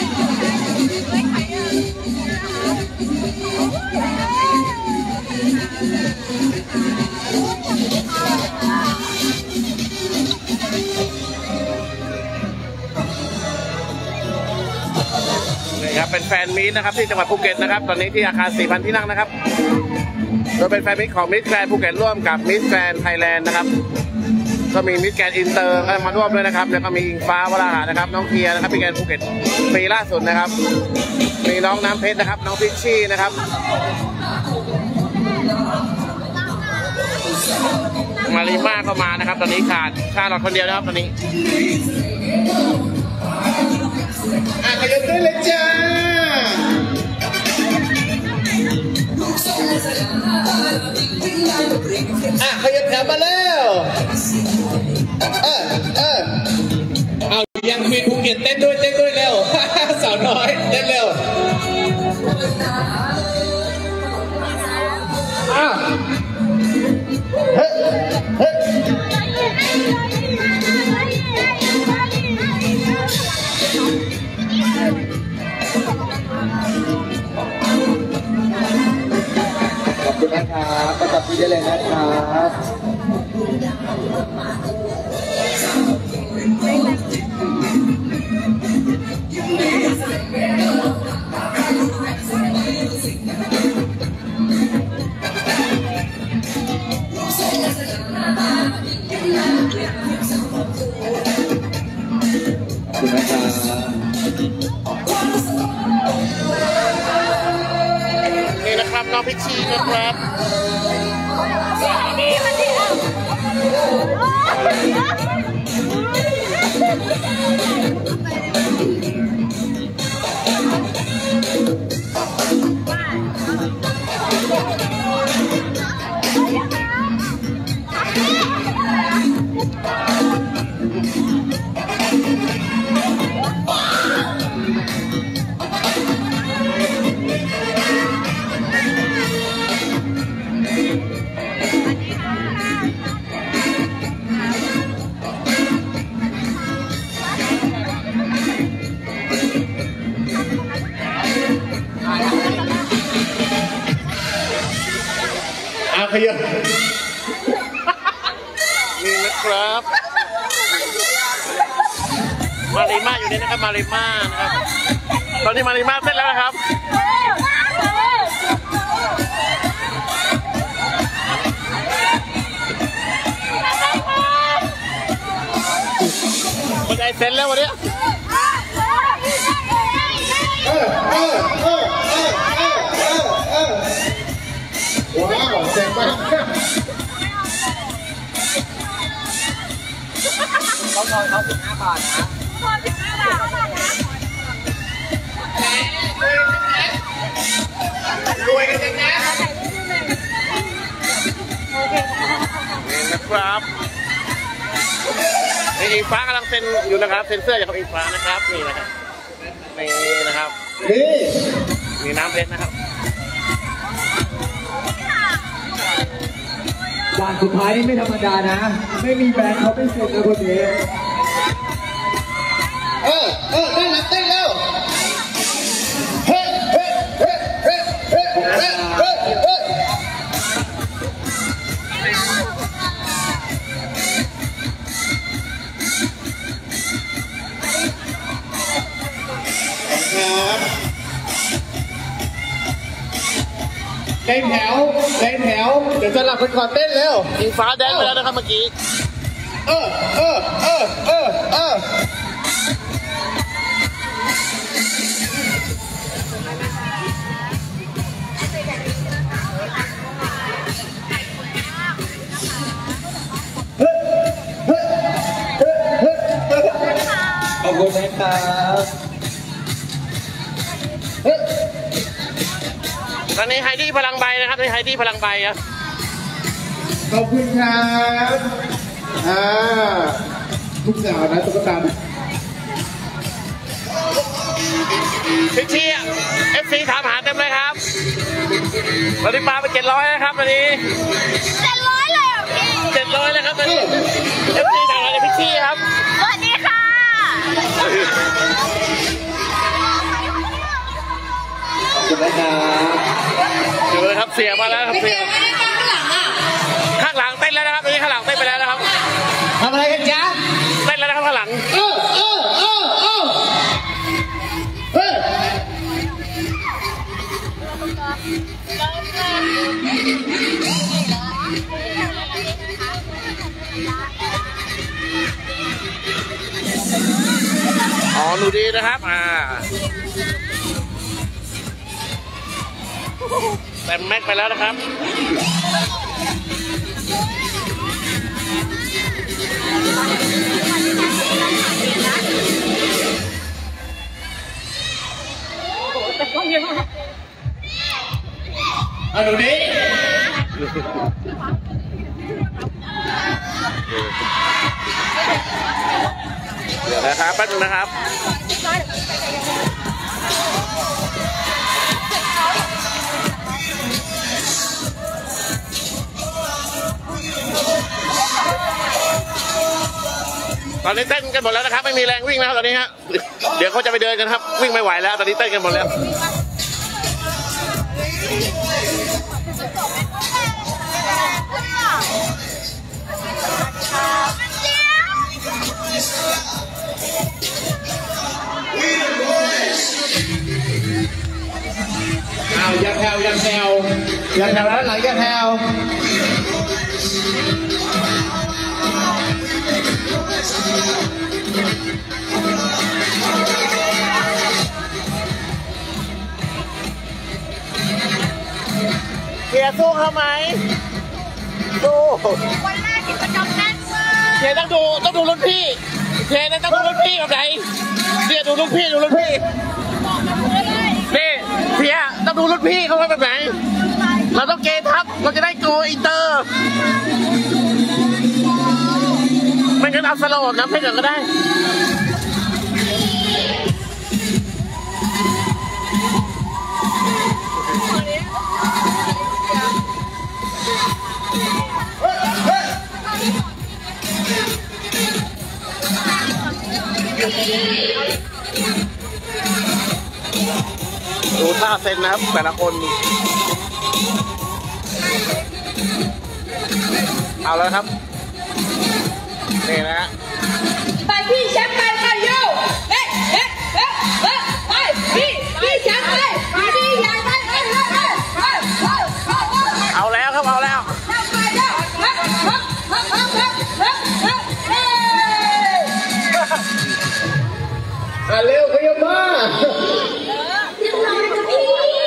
นี่ครับเป็นแฟนมีตนะครับที่จังหวัดภูเก็ตนะครับตอนนี้ที่อาคารสี่พันที่นั่งนะครับโดยเป็นแฟนมีตของมิสแกรนด์ภูเก็ตร่วมกับมิสแกรนด์ไทยแลนด์นะครับก็มีมิสแกรนด์อินเตอร์มาร่วมด้วยนะครับแล้วก็มีอิงฟ้าวราหะนะครับน้องเทียนะครับมิสแกรนด์ภูเก็ตปีล่าสุดนะครับมีน้องน้ำเพชรนะครับน้องพิชชี่นะครับมาริมาก็มานะครับตอนนี้ขาดชาลอตคนเดียวนะครับตอนนี้อ่ะขยับได้เลยจ้าอ่ะขยับแถวมาแล้วเออเออเอายังมีภูเก็ตเต้นด้วยเต้นด้วยเร็ว สาวน้อยเต้นเร็วอ่ะเฮ้เฮ้ขอบคุณนะครับประจับที่ได้เลยนะครับนี่นะครับน้องพิชชี่นะครับเอาขยับนี่นะครับมาริมาอยู่นี่นะครับมาริมานะครับตอนนี้มาริมาเสร็จแล้วนะครับมันได้เสร็จแล้ววันนี้เออเออเออเออเออเออเออว้าวเจ๋งมากเขาทอนเขาสิบห้าบาทนะทอนสิบห้าบาทนะรวยกันจังนะนี่นะครับนี่อิงฟ้ากำลังเซ็นอยู่นะครับเซ็นเสื้อจากอิงฟ้านะครับนี่นะครับนี่นะครับนี่มีน้ำเพชรนะครับด่านสุดท้ายนี่ไม่ธรรมดานะไม่มีแบรนด์เขาไม่เซ็นนะคนนี้เออเออนั่นนักเต้นแล้วเฮ้เฮ้เฮ้เฮ้เฮ้เฮ้เฮ้เฮ้เต้นแถวเต้นแถวเดี๋ยวจะหลับไปก่อนเต้นเร็วอิงฟ้าแดนไปแล้วนะครับเมื่อกี้เออเออเออเออเออขอบคุณนะครับตอนนี้ไฮดี้พลังใบนะครับนี่ไฮดี้พลังใบครับขอบคุณครับอ่าทุกสาวนะตุ๊กตาพิชชี่เอฟซีถามหาเต็มเลยครับตอนนี้ปลาไปเจ็ดร้อยนะครับตอนนี้เจ็ดร้อยเลยเหรอพี่เจ็ดร้อยแล้วครับตอนนี้เอฟซีถามหาพิชชี่ครับสวัสดีค่ะขอบคุณนะครับดูเลยครับเสียมาแล้วครับเสียไม่ได้ตั้งหลังอ่ะข้างหลังเต้นแล้วนะครับตอนนี้ข้างหลังเต้นไปแล้วนะครับทำอะไรกันจ๊ะเต้นแล้วนะครับข้างหลังเออเออเออเออเฮ้ยอ๋อหนูดีนะครับอ่าแต่แม็กไปแล้วนะครับเอาดูดิเดี๋ยวนะครับแป๊บนึงนะครับตอนนี้เต้นกันหมดแล้วนะครับไม่มีแรงวิ่งแล้วตอนนี้ฮะเดี๋ยวเขาจะไปเดินกันครับวิ่งไม่ไหวแล้วตอนนี้เต้นกันหมดแล้วเอาอย่าแผ่วอย่าแผ่วอย่าแผ่วแล้วไหลอย่าแผ่วเกียร์สู้เขาไหมสู้วันแรกกิจกรรมแน่นมากเกียร์ต้องดูต้องดูรุ่นพี่เกียร์ต้องดูรุ่นพี่แบบไหนเกียร์ดูรุ่นพี่ดูรุ่นพี่นี่เกียร์ต้องดูรุ่นพี่เขาแบบไหนเราต้องเกทับเราจะได้โกอินเตอร์ไม่งั้นเอาสโลว์นะไม่เกิดก็ได้ดูท่าเซ็นนะครับแต่ละคนเอาแล้วครับนี่นะฮะไปพี่แชมป์ไปไปโย่เอ๊ะเอ๊ะเอ๊ะเอ๊ะไปพี่พี่แชมป์ไปพี่ใหญ่ไปไปไปไปไปไปเอาแล้วครับเอาแล้วไปโย่ฮับฮับฮับฮับฮับฮับฮับเอ้ยอ่ะเร็วขยับมาเรียบร้อยจ้ะพี่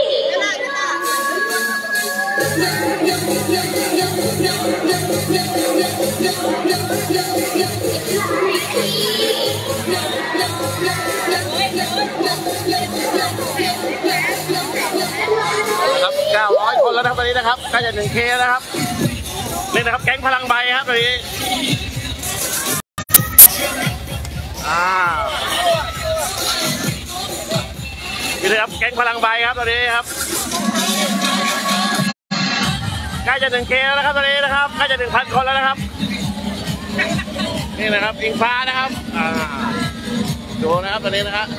ครับเก้าร้อยคนแล้วนะครับตอนนี้นะครับใกล้จะหนึ่งเคแล้วครับนี่นะครับแก๊งพลังใบครับตอนนี้อ่านี่นะครับแก๊งพลังใบครับตอนนี้ครับใกล้จะหนึ่งเคแล้วนะครับตอนนี้นะครับใกล้จะหนึ่งพันคนแล้วนะครับนี่นะครับอิงฟ้านะครับอ่าดูนะครับตอนนี้นะครับ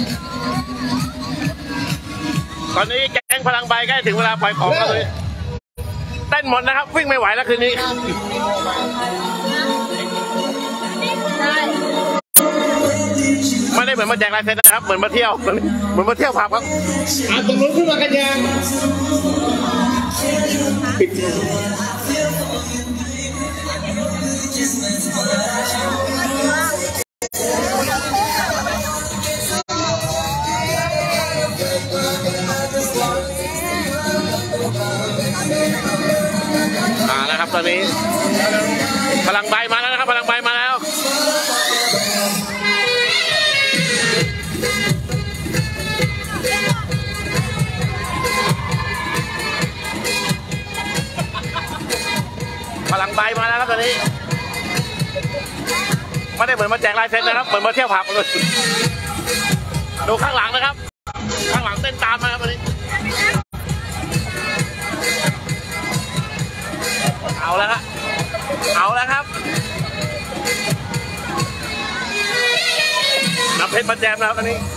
ตอนนี้แก๊งพลังใบใกล้ถึงเวลาปล่อยของแล้วเลยเต้นหมดนะครับวิ่งไม่ไหวแล้วคืนนี้ไม่ได้เหมือนมาแจกลายเซ็นนะครับเหมือนมาเที่ยวเหมือนมาเที่ยวผับครับอ่ะตรงนู้นขึ้นมากันยังปิดมาแล้วครับตอนนี้พลังใบมาแล้วนะครับพลังใบมาแล้วพลังใบมาแล้วครับตอนนี้ไม่ได้เหมือนมาแจกลายเซ็นนะครับเหมือนมาเที่ยวผับเลยดูข้างหลังนะครับข้างหลังเต้นตามนะครับตอนนี้เอาแล้วครับเอาแล้วครับน้ำเพชรมาแจมนะครับอันนี้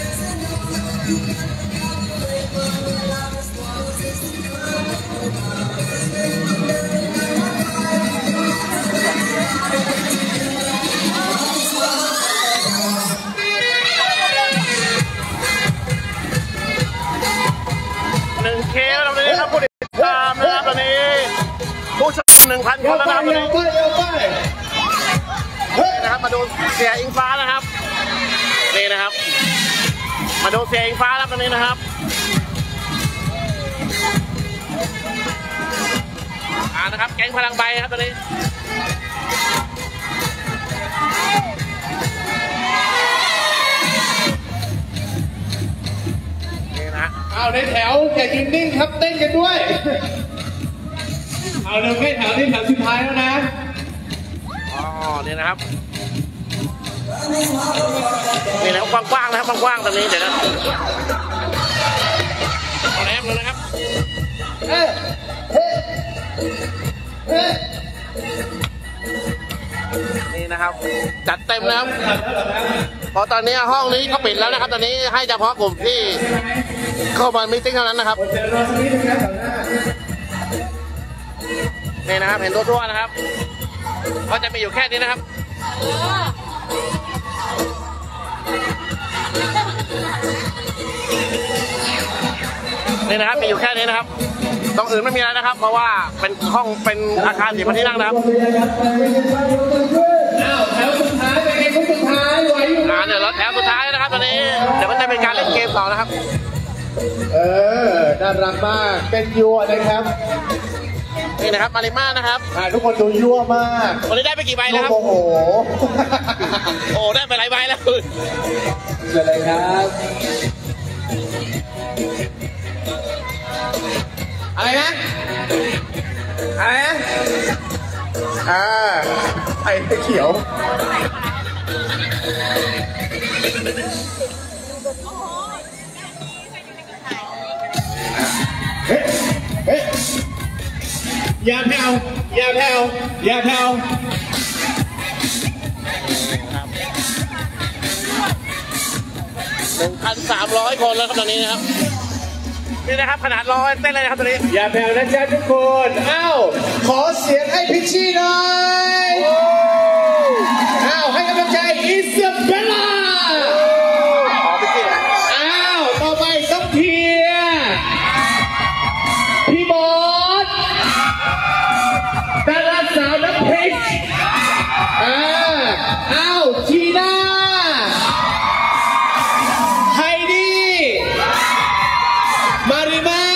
หนึ่งเคแล้วตอนนี้ครับผู้ติดตามนะครับตอนนี้ผู้ชมหนึ่งพันคนแล้วนะครับตอนนี้นะครับมาดูเสียอิงฟ้านะครับนี่นะครับมาดูเสียอิงฟ้าแล้วตอนนี้นะครับอ่านะครับแก๊งพลังใบครับตอนนี้นี่นะเอาในแถวแกกินนิ่งครับเต้นกันด้วยเอาเร็วใกล้แถวนี้แถวสุดท้ายแล้วนะอ๋อนี่นะครับนี่นะครับกว้างๆนะครับกว้างๆตรงนี้เดี๋ยวนะเอาแรมเลยนะครับเฮ้เฮ้เฮ้นี่นะครับจัดเต็มนะครับเพราะตอนนี้ห้องนี้เขาปิดแล้วนะครับตอนนี้ให้เฉพาะกลุ่มที่เข้ามามีติ้งเท่านั้นนะครับนี่นะครับเห็นทั่วๆนะครับก็จะมีอยู่แค่นี้นะครับนี่นะครับมีอยู่แค่นี้นะครับตรงอื่นไม่มีอะไรนะครับเพราะว่าเป็นห้องเป็นอาคารสี่พันที่นั่งนะครับอ้าวแถวสุดท้ายเป็นไงคนสุดท้ายไหวอยู่อ่าเดี๋ยวรถแถวสุดท้ายนะครับตอนนี้เดี๋ยวก็จะเป็นการเล่นเกมต่อนะครับเออน่ารักมากเป็นยัวนะครับนี่นะครับมาริมานะครับอ่าทุกคนดูยั่วมากวันนี้ได้ไปกี่ใบแล้วครับโอ้โหโอ้ได้ไปหลายใบแล้วเชิญเลยครับอะไรนะอะไรนะอ่าไอ้เขียวเฮ้เฮ้อย่าแผ่วอย่าแผ่วอย่าแผ่วหนึ่งพันสามร้อยคนแล้วครับตอนนี้นะครับนี่นะครับขนาดร้อยเต้นเลยนะครับตอนนี้อย่าแผ่วนะจ๊ะทุกคนอ้าวขอเสียงให้พิชชี่หน่อยอ้าวให้กำลังใจอิซาเบลล่าขอพิชชี่อ้าวต่อไปต้องเทียพี่บอสดาราสาวน้ำเพชรอ่าอ้าวทีน่าไฮดี้มาริมา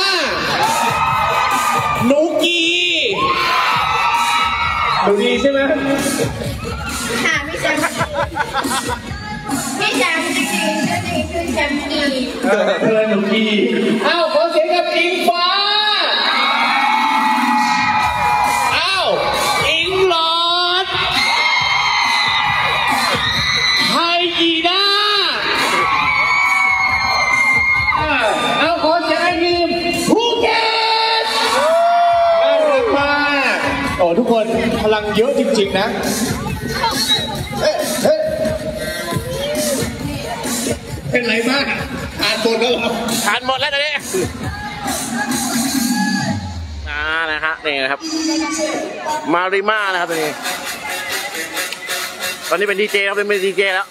หนูกีหนูกีใช่ไหมค่ะพี่แชมป์พี่แชมป์จริงๆชื่อจริงคือแชมป์กีเออเธอหนูกีอ้าวขอเสียงกับอิงฟ้าอ้าวอิงหลอดไฮยีน่าเอาขอเสียงให้ทีมภูเก็ตน่ารักมากโอ้ทุกคนพลังเยอะจริงๆนะเฮ้เฮ้เป็นไรบ้างอ่านบทแล้วเหรออ่านหมดแล้วตอนนี้อ่านะฮะนี่นะครับมาริมานะครับตอนนี้ตอนนี้เป็นดีเจครับเป็นดีเจแล้ว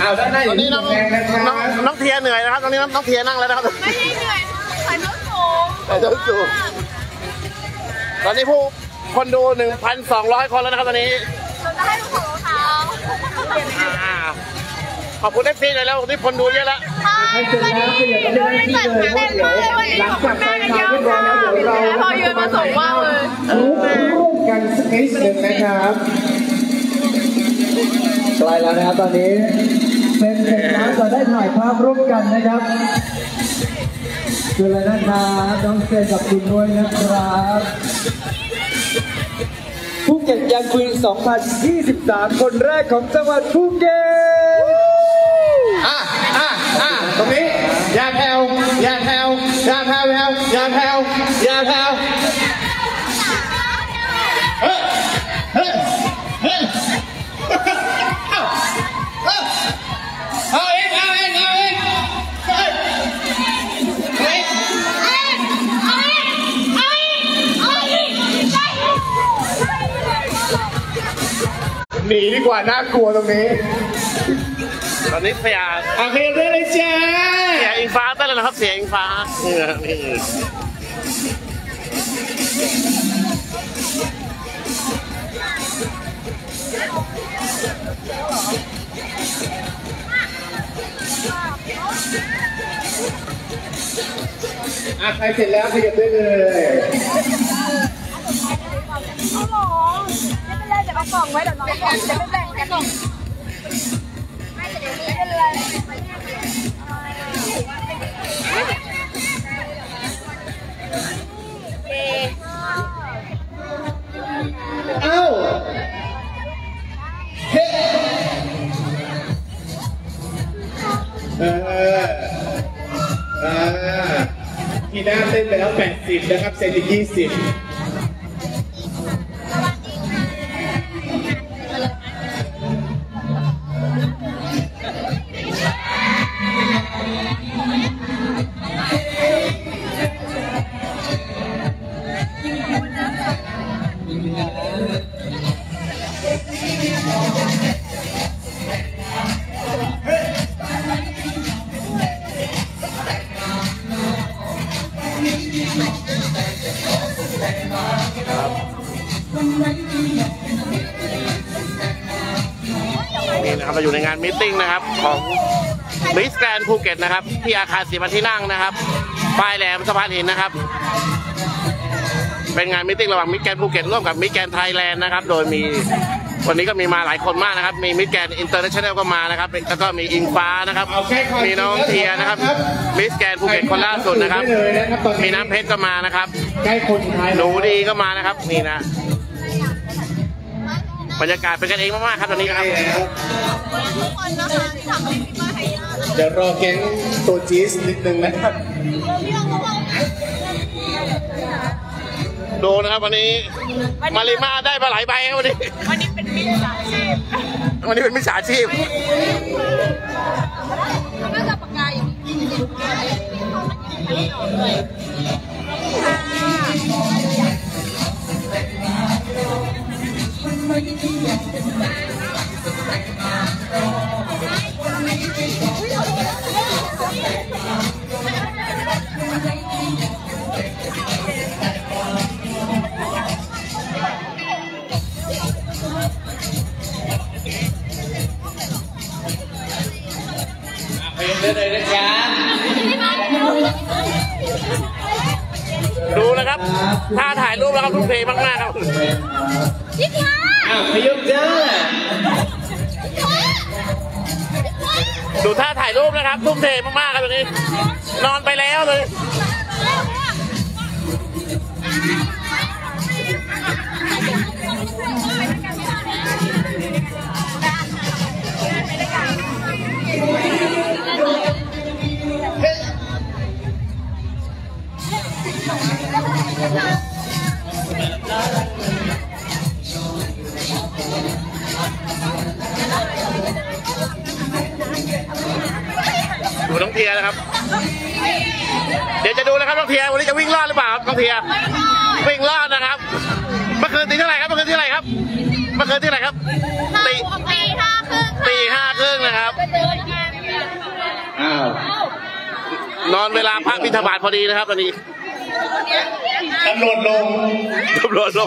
อ้าวด้านหน้าอตอยู่ นนี้ที่น้องแดงนะครัน้องบน้องเทียเหนื่อยนะครับตอนนี้น้องเทียนั่งแล้วนะครับไม่ได้เหนื่อยใส่ต้นสูงใส่ต้นสูงตอนนี้ผู้คนดู หนึ่งพันสองร้อย คนแล้วนะครับตอนนี้เราจะให้ดูของรองเท้าอ่าขอบคุณเอฟซีหน่อยแล้วที่คนดูเยอะแล้วให้เสร็จแล้วก็อย่าไปเล่นที่เลยเพราะเดี๋ยวหลังจากแฟนคลับเรียบร้อยแล้วเดี๋ยวเราพอยืนมาส่งว่างเลยร่วมกันสักนิดหนึ่งนะครับใกล้แล้วนะครับตอนนี้เป็นเสร็จแล้วจะได้ถ่ายภาพร่วมกันนะครับคืออะไรนะครับน้องเซนกับคุณด้วยนะครับภูเก็ตยังควีนสองพันยี่สิบสาม คนแรกของจังหวัดภูเก็ตอ่ะอ่ะอ่ะตรงนี้อย่าแผ่วอย่าแผ่วอย่าแผ่วอย่าแผ่วอย่าแผ่วเฮ้ยเฮ้ยเฮ้ยเอาเองเอาเองเอาเองเฮ้ยเฮ้ยหนีดีกว่าน่ากลัวตรงนี้ตอนนี้เสียโอเคเรื่อยเลยจ้าเสียอิงฟ้าเต้นแล้วนะครับเสียอิงฟ้านี่นะครับนี่อ่ะใครเสร็จแล้วขยับได้เลยเอาหรอไม่เป็นไรเดี๋ยวเอากล่องไว้เดี๋ยวน้องกล่องจะไม่แบ่งกันหรอกไม่เดี๋ยวไม่เป็นไรเอ๊ะเอ้าเฮ้เอออ่าพี่น้าเต้นไปแล้วแปดสิบนะครับเซนอีกยี่สิบนี่นะครับเราอยู่ในงานมีตติ้งนะครับของมิสแกรนด์ภูเก็ตนะครับที่อาคารสีพันที่นั่งนะครับป้ายแหลมสะพานหินนะครับเป็นงานมีตติ้งระหว่างมิสแกรนด์ภูเก็ตร่วมกับมิสแกรนด์ไทยแลนด์นะครับโดยมีวันนี้ก็มีมาหลายคนมากนะครับมีมิสแกรนด์อินเตอร์เนชั่นแนลก็มานะครับแล้วก็มีอิงฟ้านะครับมีน้องเทียนะครับมิสแกรนด์ภูเก็ตคนล่าสุดนะครับมีน้ำเพชรก็มานะครับใกล้คนไทยหนูดีก็มานะครับนี่นะบรรยากาศเป็นกันเองมากๆครับตอนนี้นะครับทุกคนนะคะที่ทำให้พี่มาให้ยาเดี๋ยวรอแก๊งตัวจี๊สนิดนึงนะครับพี่เราระวังดูนะครับวันนี้มาริมาได้มาหลายใบครับวันนี้วันนี้เป็นมิจฉาชีพวันนี้เป็นมิจฉาชีพน่าจะปากกาอย่างดูนะครับถ้าถ่ายรูปแล้วครับทุ่มเทมากๆครับยิ่งค่ะอ้าวพยุบจ้าดูท่าถ่ายรูปนะครับทุ่มเทมากๆครับตอนนี้นอนไปแล้วเลย ดูน้องเทียนะครับ เดี๋ยวจะดูนะครับน้องเทียวันนี้จะวิ่งรอดหรือเปล่าครับน้องเทียวิ่งรอดนะครับเมื่อคืนตีเท่าไหร่ครับเมื่อคืนที่เท่าไหร่ครับเมื่อคืนที่เท่าไหร่ครับตีตีห้าครึ่งตีห้าครึ่งนะครับจะเดินอนเวลาพระบิณฑบาตพอดีนะครับตอนนี้ตำรวจลงตำรวจลง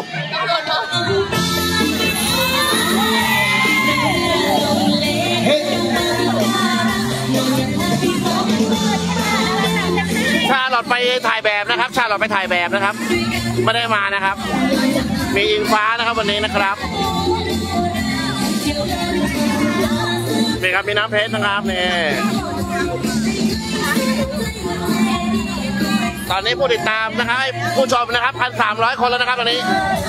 ชาลอตไปถ่ายแบบนะครับชาลอตไปถ่ายแบบนะครับไม่ได้มานะครับ มีอิงฟ้านะครับวันนี้นะครับนี่ครับมีน้ำเพชรนะครับนี่ตอนนี้ผู้ติดตามนะครับผู้ชมนะครับพันสามร้อยคนแล้วนะครับตอนนี้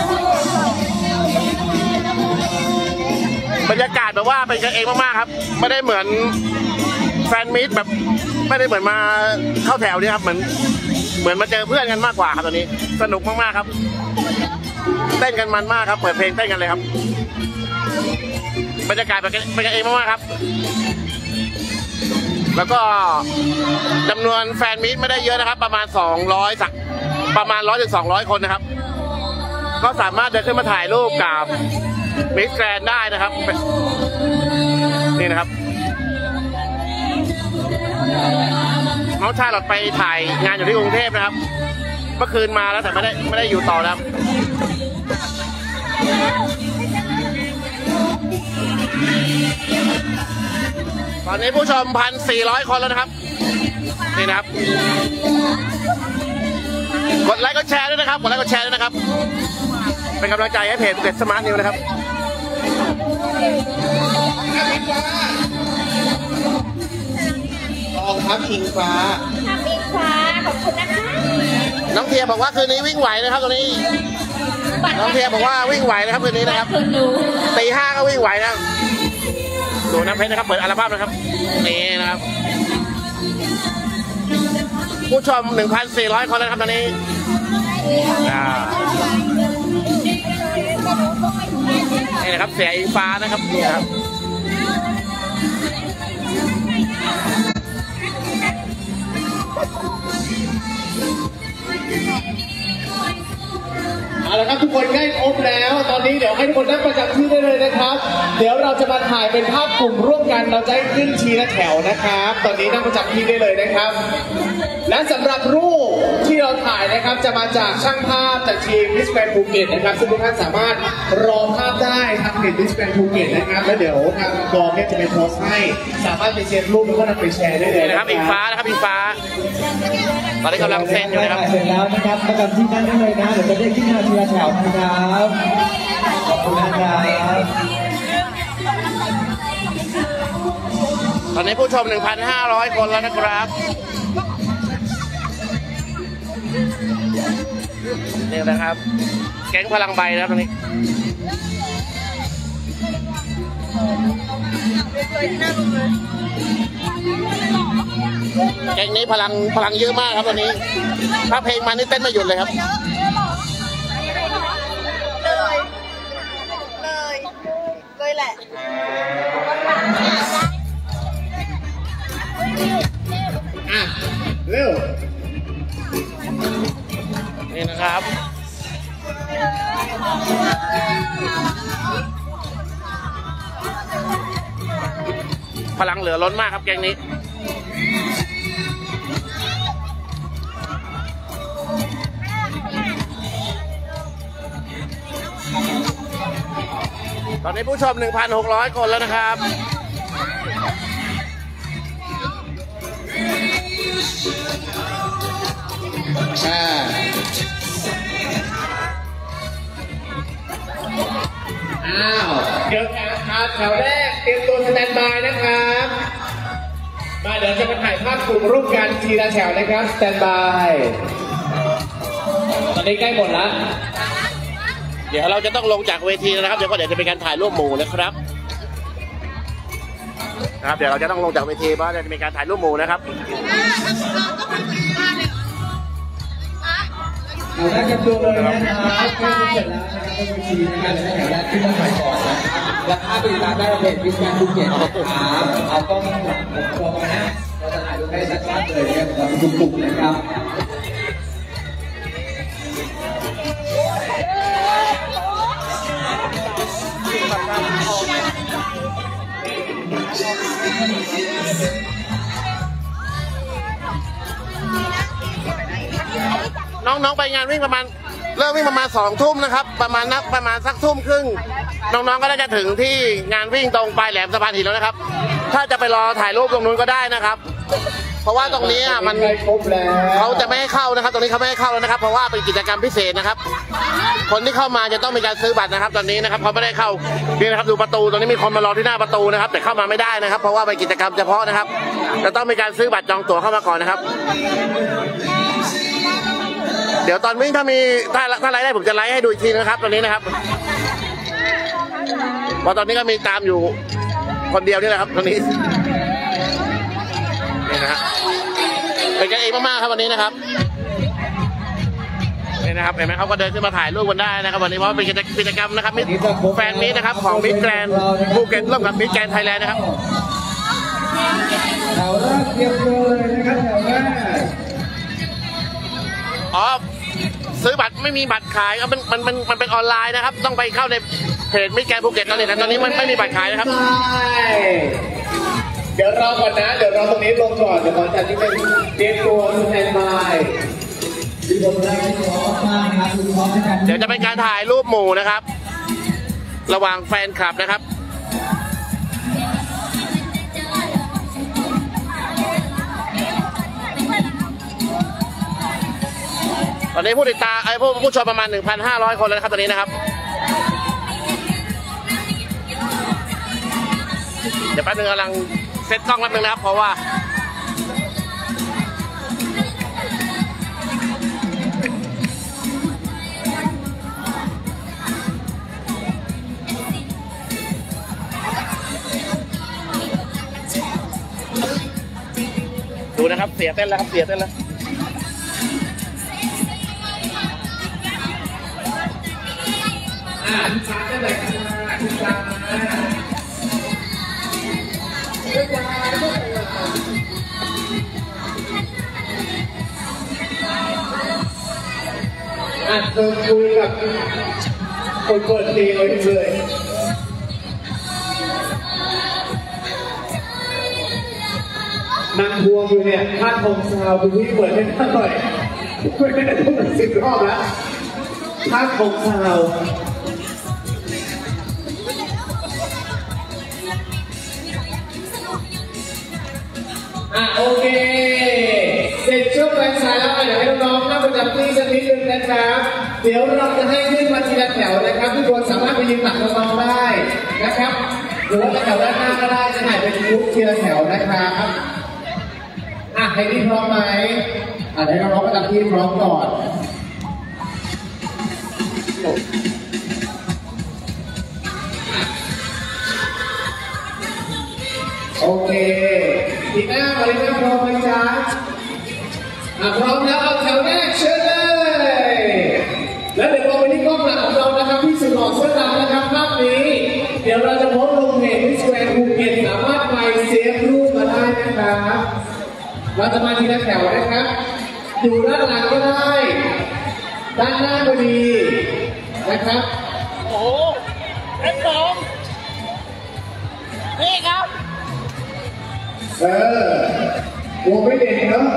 บรรยากาศแบบว่าเป็นกันเองมากๆครับไม่ได้เหมือนแฟนมิตแบบไม่ได้เหมือนมาเข้าแถวนี่ครับเหมือนเหมือนมาเจอเพื่อนกันมากกว่าครับตอนนี้สนุกมากๆครับเต้นกันมันมากครับเปิดเพลงเต้นกันเลยครับบรรยากาศเป็นกันเองมากๆครับแล้วก็จำนวนแฟนมิตไม่ได้เยอะนะครับประมาณสองร้อยสักประมาณร้อยถึงสองร้อยคนนะครับก็สามารถเดินขึ้นมาถ่ายรูปกับมิสแกรนด์ได้นะครับนี่นะครับน้องชาลอตไปถ่ายงานอยู่ที่กรุงเทพนะครับเมื่อคืนมาแล้วแต่ไม่ได้ไม่ได้อยู่ต่อนะครับตอนนี้ผู้ชมพันสี่ร้อยคนแล้วนะครับนี่นะครับกดไลค์กดแชร์ด้วยนะครับกดไลค์กดแชร์ด้วยนะครับเป็นกำลังใจให้เพจภูเก็ตสมาร์ทนิวนะครับกองทัพอิงฟ้าทัพอิงฟ้าขอบคุณนะคะน้องเทียบอกว่าคืนนี้วิ่งไหวนะครับตรงนี้น้องเทียบอกว่าวิ่งไหวนะครับคืนนี้นะครับตีห้าก็วิ่งไหวนะดูน้ำเพชรนะครับเปิดอัลบั้มนะครับนี่นะครับผู้ชม หนึ่งพันสี่ร้อย คนแล้วครับตอนนี้นี่นะครับเสียอิงฟ้านะครับนี่ครับเอาละครับทุกคนใกล้ครบแล้วตอนนี้เดี๋ยวให้ทุกคนนั่งประจำที่ได้เลยนะครับเดี๋ยวเราจะมาถ่ายเป็นภาพกลุ่มร่วมกันเราจะให้ขึ้นทีละแถวนะครับตอนนี้นั่งประจำที่ได้เลยนะครับและสำหรับรูปที่เราถ่ายนะครับจะมาจากช่างภาพจากทีมมิสแกรนด์ภูเก็ตนะครับซึ่งทุกท่านสามารถรอภาพได้ทางเพจมิสแกรนด์ภูเก็ตนะครับแล้วเดี๋ยวทางกองเนี่ยจะไปโพสต์ให้สามารถไปเซ็นรูปแล้วก็นำไปแชร์ได้เลยนะครับอิงฟ้านะครับอิงฟ้าตอนนี้กำลังเซ็นอยู่นะครับเสร็จแล้วนะครับประจำที่นั่งได้เลยนะเดี๋ยวจะได้ขึ้นมาทีละแถวนะครับขอบคุณนะครับตอนนี้ผู้ชม หนึ่งพันห้าร้อย คนแล้วนะครับนี่นะครับแก๊งพลังใบนะครับตรงนี้แก๊งนี้พลังพลังเยอะมากครับตอนนี้ถ้าเพลงมันนี่เต้นไม่หยุดเลยครับเลยเลยเลยแหละอ่ะเร็วนี่นะครับพลังเหลือล้นมากครับแก๊งนี้ตอนนี้ผู้ชม หนึ่งพันหกร้อย คนแล้วนะครับอ่าอ้าวเดี๋ยวครับแถวแรกเตรียมตัวสแตนบายนะครับมาเดี๋ยวจะมาถ่ายภาพกลุ่มร่วมกันทีละแถวนะครับสแตนบายตอนนี้ใกล้หมดแล้วเดี๋ยวเราจะต้องลงจากเวทีนะครับเดี๋ยวก็เดี๋ยวจะเป็นการถ่ายรูปหมู่นะครับนะครับเดี๋ยวเราจะต้องลงจากเวทีเพราะจะมีการถ่ายรูปหมู่นะครับเอาได้กันตัวเลยนะครับใกล้เสร็จแล้วนะครับเวทีนะครับเดี๋ยวให้แถวแรกขึ้นมาถ่ายก่อนนะครับและภาพติดตามได้ในเพจมิสแกรนด์ภูเก็ตนะครับเอากล้องหลังผมกล้องมานะเราจะถ่ายรูปให้ชัดๆเลยนะครับเราเป็นกลุ่มๆนะครับน้องๆไปงานวิ่งประมาณเริ่มวิ่งประมาณสองทุ่มนะครับประมาณนักประมาณสักทุ่มครึ่งน้องๆก็ได้จะถึงที่งานวิ่งตรงปลายแหลมสะพานหินแล้วนะครับถ้าจะไปรอถ่ายรูปตรงนู้นก็ได้นะครับเพราะว่าตรงนี้อ่ะมันเขาจะไม่ให้เข้านะครับตรงนี้เขาไม่ให้เข้าแล้วนะครับเพราะว่าเป็นกิจกรรมพิเศษนะครับคนที่เข้ามาจะต้องมีการซื้อบัตรนะครับตอนนี้นะครับเขาไม่ได้เข้านี่นะครับดูประตูตรงนี้มีคนมารอที่หน้าประตูนะครับแต่เข้ามาไม่ได้นะครับเพราะว่าเป็นกิจกรรมเฉพาะนะครับจะต้องมีการซื้อบัตรจองตั๋วเข้ามาก่อนนะครับเดี๋ยวตอนวิ่งถ้ามีถ้าถ้าไลฟ์ได้ผมจะไลฟ์ให้ดูอีกทีนะครับตอนนี้นะครับเพราะตอนนี้ก็มีตามอยู่คนเดียวนี่แหละครับตอนนี้นี่นะฮะเป็นกันเองมากๆครับวันนี้นะครับนี่นะครับเห็นไหมเขาก็เดินขึ้นมาถ่ายรูปกันได้นะครับวันนี้เพราะเป็นกิจกรรมนะครับแฟนมีตนะครับของมิสแกรนด์ภูเก็ตร่วมกับมิสแกรนด์ไทยแลนด์นะครับแถวแรกเตรียมตัวเลยนะครับแถวแรกอ๋อซื้อบัตรไม่มีบัตรขายก็มันมันมันมันเป็นออนไลน์นะครับต้องไปเข้าในเพจมิสแกรนด์ภูเก็ตตอนนี้แต่ตอนนี้มันไม่มีบัตรขายนะครับเดี๋ยวรอก่อนนะเดี๋ยวรอตรงนี้ลงก่อนเดี๋ยวก่อนจะที่เป็นเตรียมตัวแทนบายเดี๋ยวจะเป็นการถ่ายรูปหมู่นะครับระหว่างแฟนคลับนะครับตอนนี้ผู้ติดตามไอ้ผู้ผู้ชมประมาณ หนึ่งพันห้าร้อย คนแล้วนะครับตอนนี้นะครับเดี๋ยวแป๊บนึงกำลังเซตกล้องแป๊บนึงนะครับเพราะว่าดูนะครับเสียเต้นแล้วครับเสียเต้นแล้วอ่าทุกท่านได้เลยครับทุกท่านอ่ะเดินคุยกับคนเปิดเพลงเลยเลยนั่งพวงอยู่เนี่ยท่านคงซาวดูที่เปิดให้ท่านหน่อยไม่ได้ทุกสิบรอบแล้วท่านคงซาวอ่ะโอเคเสร็จช่วงแรงสายแล้วเดี๋ยวให้น้องๆนั่งประจำที่สักนิดนึงนะครับเดี๋ยวเราจะให้ขึ้นมาทีละแถวนะครับทุกคนสามารถไปยืนหลังน้องๆได้นะครับหรือว่าจะแถวด้านหน้าก็ได้จะถ่ายเป็นลุคทีละแถวนะครับอ่ะให้ที่พร้อมไหมอ่ะให้น้องๆประจำที่พร้อมก่อนโอเคทีหน้ามาเลยนะพร้อมไหมจ๊ะอ่ะพร้อมแล้วเอาแถวแรกเชิญเลยแล้วเดี๋ยวเราไปที่กล้องหลังของเรานะครับที่สุดหล่อเสื้อดำนะครับภาพนี้เดี๋ยวเราจะโพสต์ลงเพจมิสแกรนด์ภูเก็ตสามารถไปเซฟรูปมาได้นะครับเราจะมาทีละแถวนะครับอยู่ด้านหลังก็ได้ด้านหน้าก็ดีนะครับโอ้โหเอ็กซ์สองนี่ครับเออวงไม่เด็กเนาะ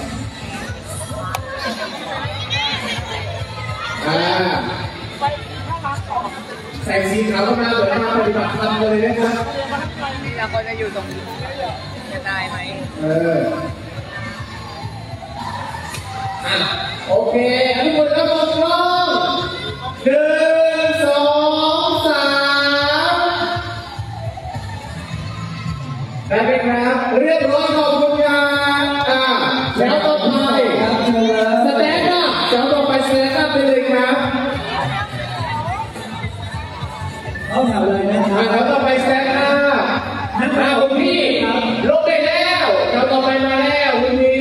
อ่าใส่สีขาวมาเลยมาปฏิบัติธรรมเลยนะครับนี่เราก็จะอยู่ตรงนี้จะได้ไหมเอออ่ะโอเคทุกคนครับมองกล้องหนึ่งสองสามได้ไหมครับเรียบร้อยขอบคุณครับอ่าแล้วต่อไปสแตนด์อัพแล้วต่อไปสแตนด์อัพไปเลยครับเอาแถวเลยนะครับแล้วต่อไปสแตนด์อัพมาคุณพี่ลงได้แล้วแล้วต่อไปมาแล้วคุณพี่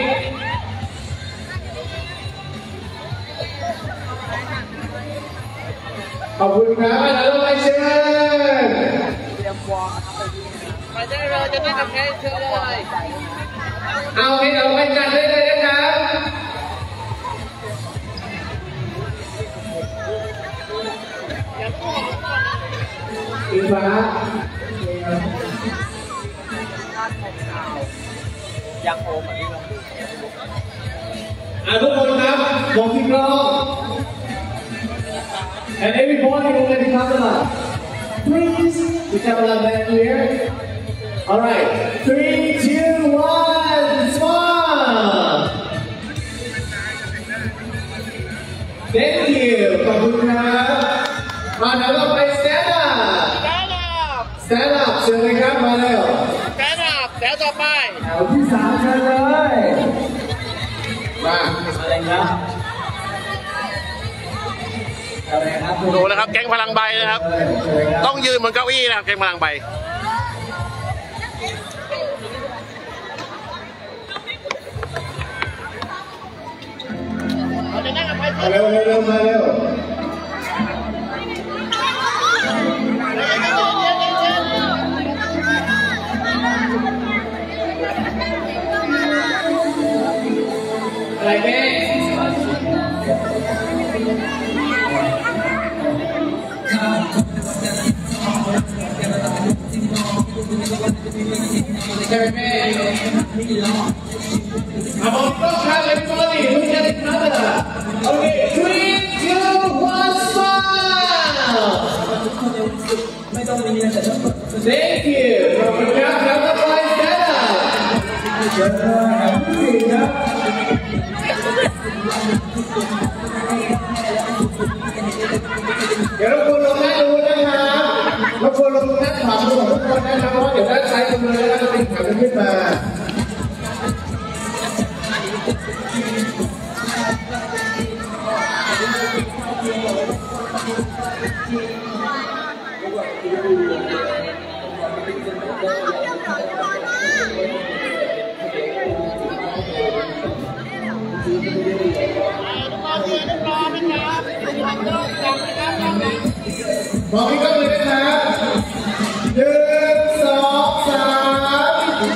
ขอบคุณครับแล้วต่อไปเชิญไปได้เลยจะได้ทำแค่เชิญเลยเอาให้เราไปกันได้เลยนะครับอินฟ้ายังโอมอ่ะพี่น้องอ่ะทุกคนครับมองที่กล้อง and everybody look at the camera please the camera back here alright three two one smile thank you ขอบคุณครับมาเดี๋ยวเราไป stand up stand up เชิญเลยครับมาเร็ว stand up แถวต่อไปแถวที่สามกันเลยมาอะไรครับอะไรครับดูนะครับแก๊งพลังใบนะครับ ต้องยืนบนเก้าอี้นะครับแก๊งพลังใบมาเร็วเร็วเร็วมาเร็วอะไรแม่ใช่ไหมแม่เอาบอกต้องทำเลยพี่บอลลี่คุณจะได้ทำอะไรโอเค three two one smile ไม่ต้องมีนะแต่ต้อง thank you ขอบคุณครับแล้วก็ไปเต้นอ่ะเชิญครับพี่ครับเดี๋ยวเราควรลงหน้าดูนะครับเราควรลงหน้าขวามือของทุกคนนะครับเพราะเดี๋ยวด้านซ้ายมือแล้วจะเป็นขาขึ้นมาบอกพี่ก็เลยนะครับหนึ่งสองสาม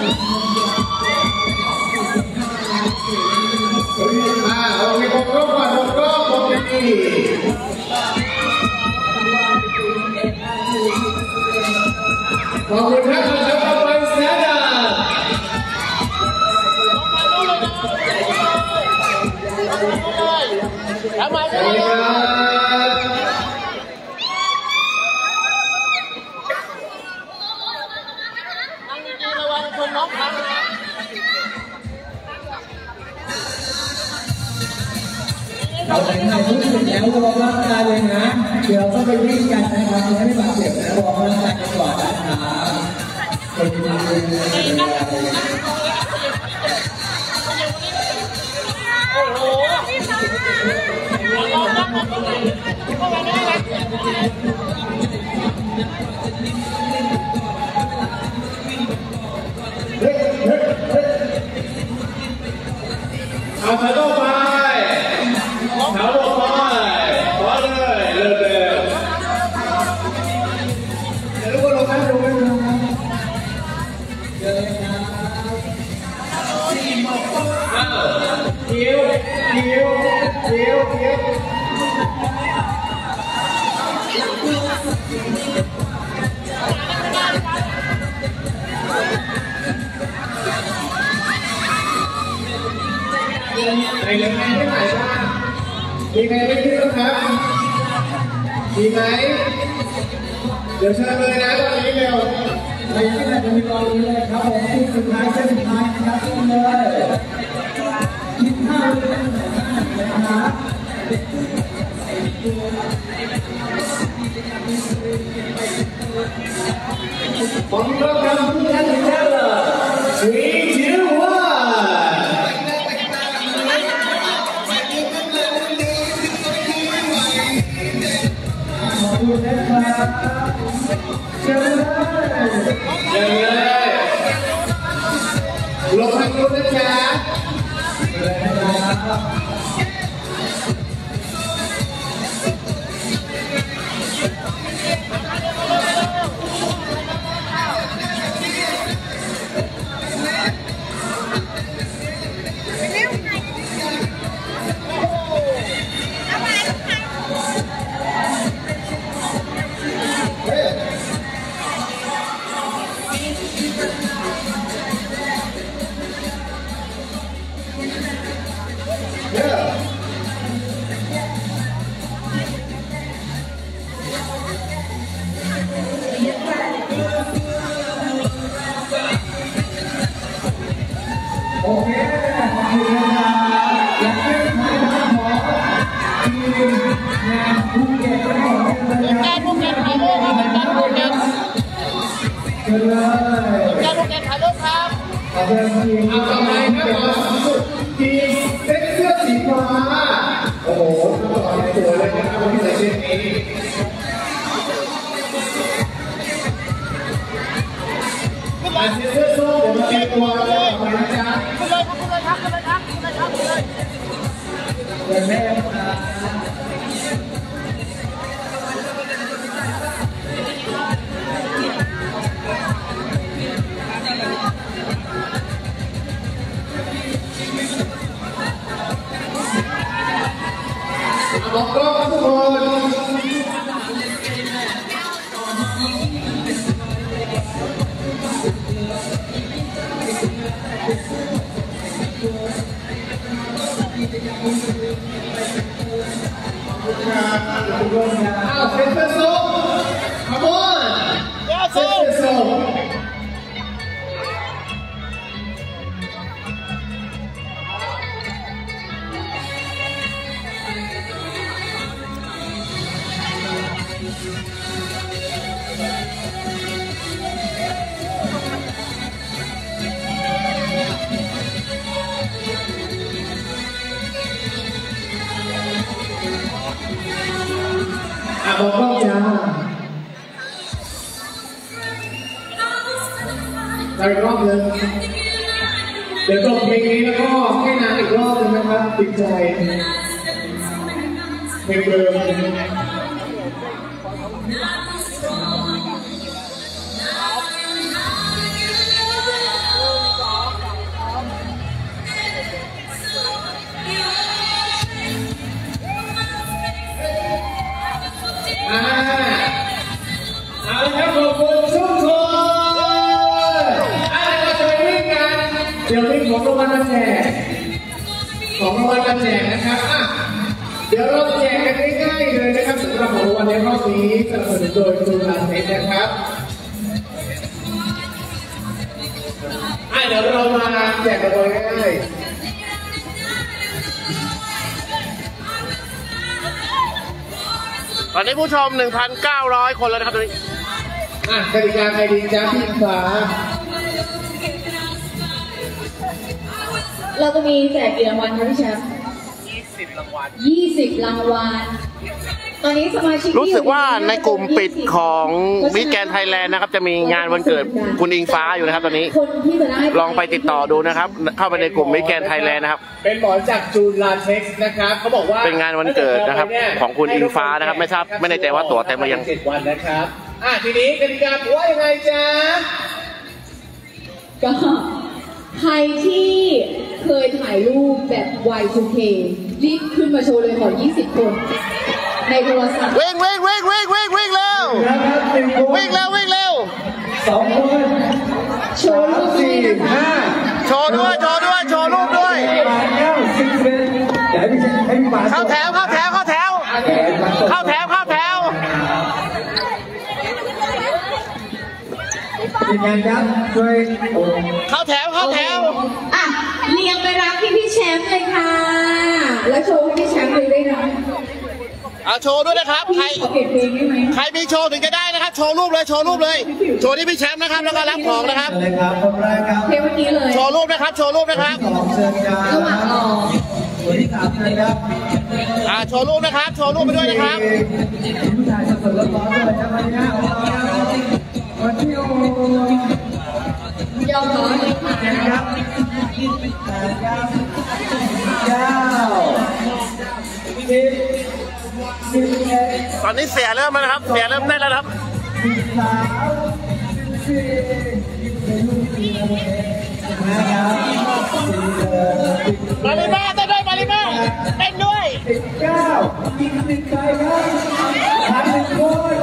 อ่าโอเคผมก็ก่อนผมก็ผมจะดีขอบคุณครับคุณจะมาไปแซนด์ทำไมสวัสดีครับระวังคนน้องพังนะเราแต่งงานทุกคนแล้ววอร์มร่างกายเลยนะเดี๋ยวเราก็ไปวิ่งกันนะครับจะให้ไม่บาดเจ็บนะวอร์มร่างกายกันก่อนนะครับเป็นเวลาเป็นเวลาเป็นเวลาโอ้โหเฮ้ยเฮ้ยเฮ้ยเอาไปต่อไปแถวต่อไปขอเลยเร็วเร็วเดี๋ยวทุกคนลงนั่งลงนั่งลงนะอ้าวเดี๋ยวเดี๋ยวเดี๋ยวเดี๋ยวไหนเหลือใครไม่ไหวบ้างมีใครไม่ขึ้นบ้างครับมีไหมเดี๋ยวเชิญเลยนะตอนนี้เร็วใครที่จะมีกองนี้เลยครับผมที่สุดท้ายเส้นสุดท้ายนะครับขึ้นเลยคิดท่าเลยนะครับผมก็ทำทุกท่านทุกท่านเลย three two one ขอบคุณนะครับเชิญเลยเดินเลยลงทางนู้นนะจ๊ะเลยนะครับชิญเลยแกลูกแกถ่ายรูปครับเอาไปทีมเอาต่อไปครับขอสุดทีมเซ็ตเสื้อสีฟ้าโอ้โหต่อในตัวเลยนะครับวันที่ใส่เสื้อนี้อาเสื้อส้มเดี๋ยวมาเตรียมตัวเลยต่อไปนะจ๊ะขึ้นเลยขึ้นเลยครับขึ้นเลยครับขึ้นเลยครับขึ้นเลยเดี๋ยวแม่มาบอกกล้องทุกคนอ้าวเซ็นเตอร์ส้ม come on เซ็นเตอร์ส้มอ่ะบอกกล้องจ้าไปรอบเลยเดี๋ยวจบเพลงนี้แล้วก็ให้นานอีกรอบนึงนะครับติดใจเพลงเดิมอ่าเอาละครับขอบคุณทุกคนอ่ะเราจะไปวิ่งกันเดี๋ยวมีของรางวัลมาแจกของรางวัลมาแจกนะครับอ่ะเดี๋ยวเราแจกกันง่ายๆเลยนะครับสำหรับของรางวัลในรอบนี้สนับสนุนโดยทูลาเทคนะครับอ่ะเดี๋ยวเรามาแจกกันโดยง่ายๆตอนนี้ผู้ชม หนึ่งพันเก้าร้อย คนแล้วนะครับตอนนี้อ่ะกติกาใครดีจ้าพี่ฟ้าเราจะมีแจกกี่รางวัลคะพี่แชมป์ยี่สิบรางวัลยี่สิบรางวัล ตอนนี้สมาชิกรู้สึกว่าในกลุ่มปิดของมิสแกรนด์ไทยแลนด์นะครับจะมีงานวันเกิดคุณอิงฟ้าอยู่นะครับตอนนี้คนที่จะได้ลองไปติดต่อดูนะครับ เข้าไปในกลุ่มมิสแกรนด์ไทยแลนด์นะครับเป็นหมอนจากจูนลาเท็กซ์นะครับเขาบอกว่าเป็นงานวันเกิดนะครับของคุณอิงฟ้านะครับไม่ทราบไม่แน่ใจว่าตั๋วเต็มหรือยังเจ็ดวันนะครับอ่ะทีนี้กติกาว่ายังไงจ๊ะก็ใครที่เคยถ่ายรูปแบบ วาย ทู เค รีบขึ้นมาโชว์เลยขอยี่สิบคน ในโทรศัพท์วิ่งวิ่งวิ่งวิ่งวิ่งวิ่งเร็วนะครับหนึ่งคนวิ่งเร็ววิ่งเร็วสองคนโชว์รูปด้วยสี่นะคะห้าโชว์ด้วยโชว์ด้วยโชว์รูปด้วยแปดเก้าสิบเอ็ดเดี๋ยวให้พี่ให้พี่ฟ้าเข้าแถวเข้าแถวเข้าแถว เข้าแถวเข้าแถวทีมงานครับช่วยโอ้เข้าแถวเข้าแถวอ่ะเรียงไปรับที่พี่แชมป์เลยค่ะ แล้วโชว์ให้พี่แชมป์เลยด้วยนะเอาโชว์ด้วยนะครับใครขอเปลี่ยนเพลงได้ไหมใครมีโชว์ถึงจะได้นะครับ โชว์รูปเลยโชว์รูปเลย โชว์ที่พี่แชมป์นะครับแล้วก็รับของนะครับเลยครับคนแรกครับเพลงเมื่อกี้เลยโชว์รูปนะครับ โชว์รูปนะครับสองเชิญครับระหว่างรอคนที่สามเชิญครับอ่าโชว์รูปนะครับ โชว์รูปไปด้วยนะครับผู้ชายสดๆร้อนๆเลยครับวันนี้ของเราครับวันที่โอ้ยอมร้อนเลยค่ะครับแปดครับเก้าสิบสิบเอ็ดตอนนี้เสียเริ่มแล้วนะครับ เสียเริ่มได้แล้วนะครับสิบสามสิบสี่นะครับสิบมาริมาเต้นด้วยมาริมาเต้นด้วยสิบเก้าอีกหนึ่งใจครับพันหนึ่งคน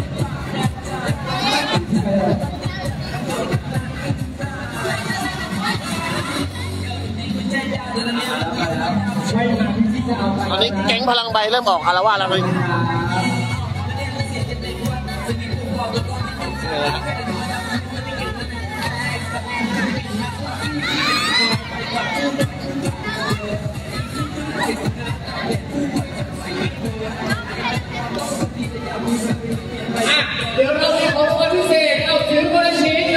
ไม่มาที่จะเอาไปตอนนี้แก๊งพลังใบเริ่มออกอารวาสแล้วเลยเดี๋ยวเรามีของรางวัลพิเศษเอาถือคนละชิ้น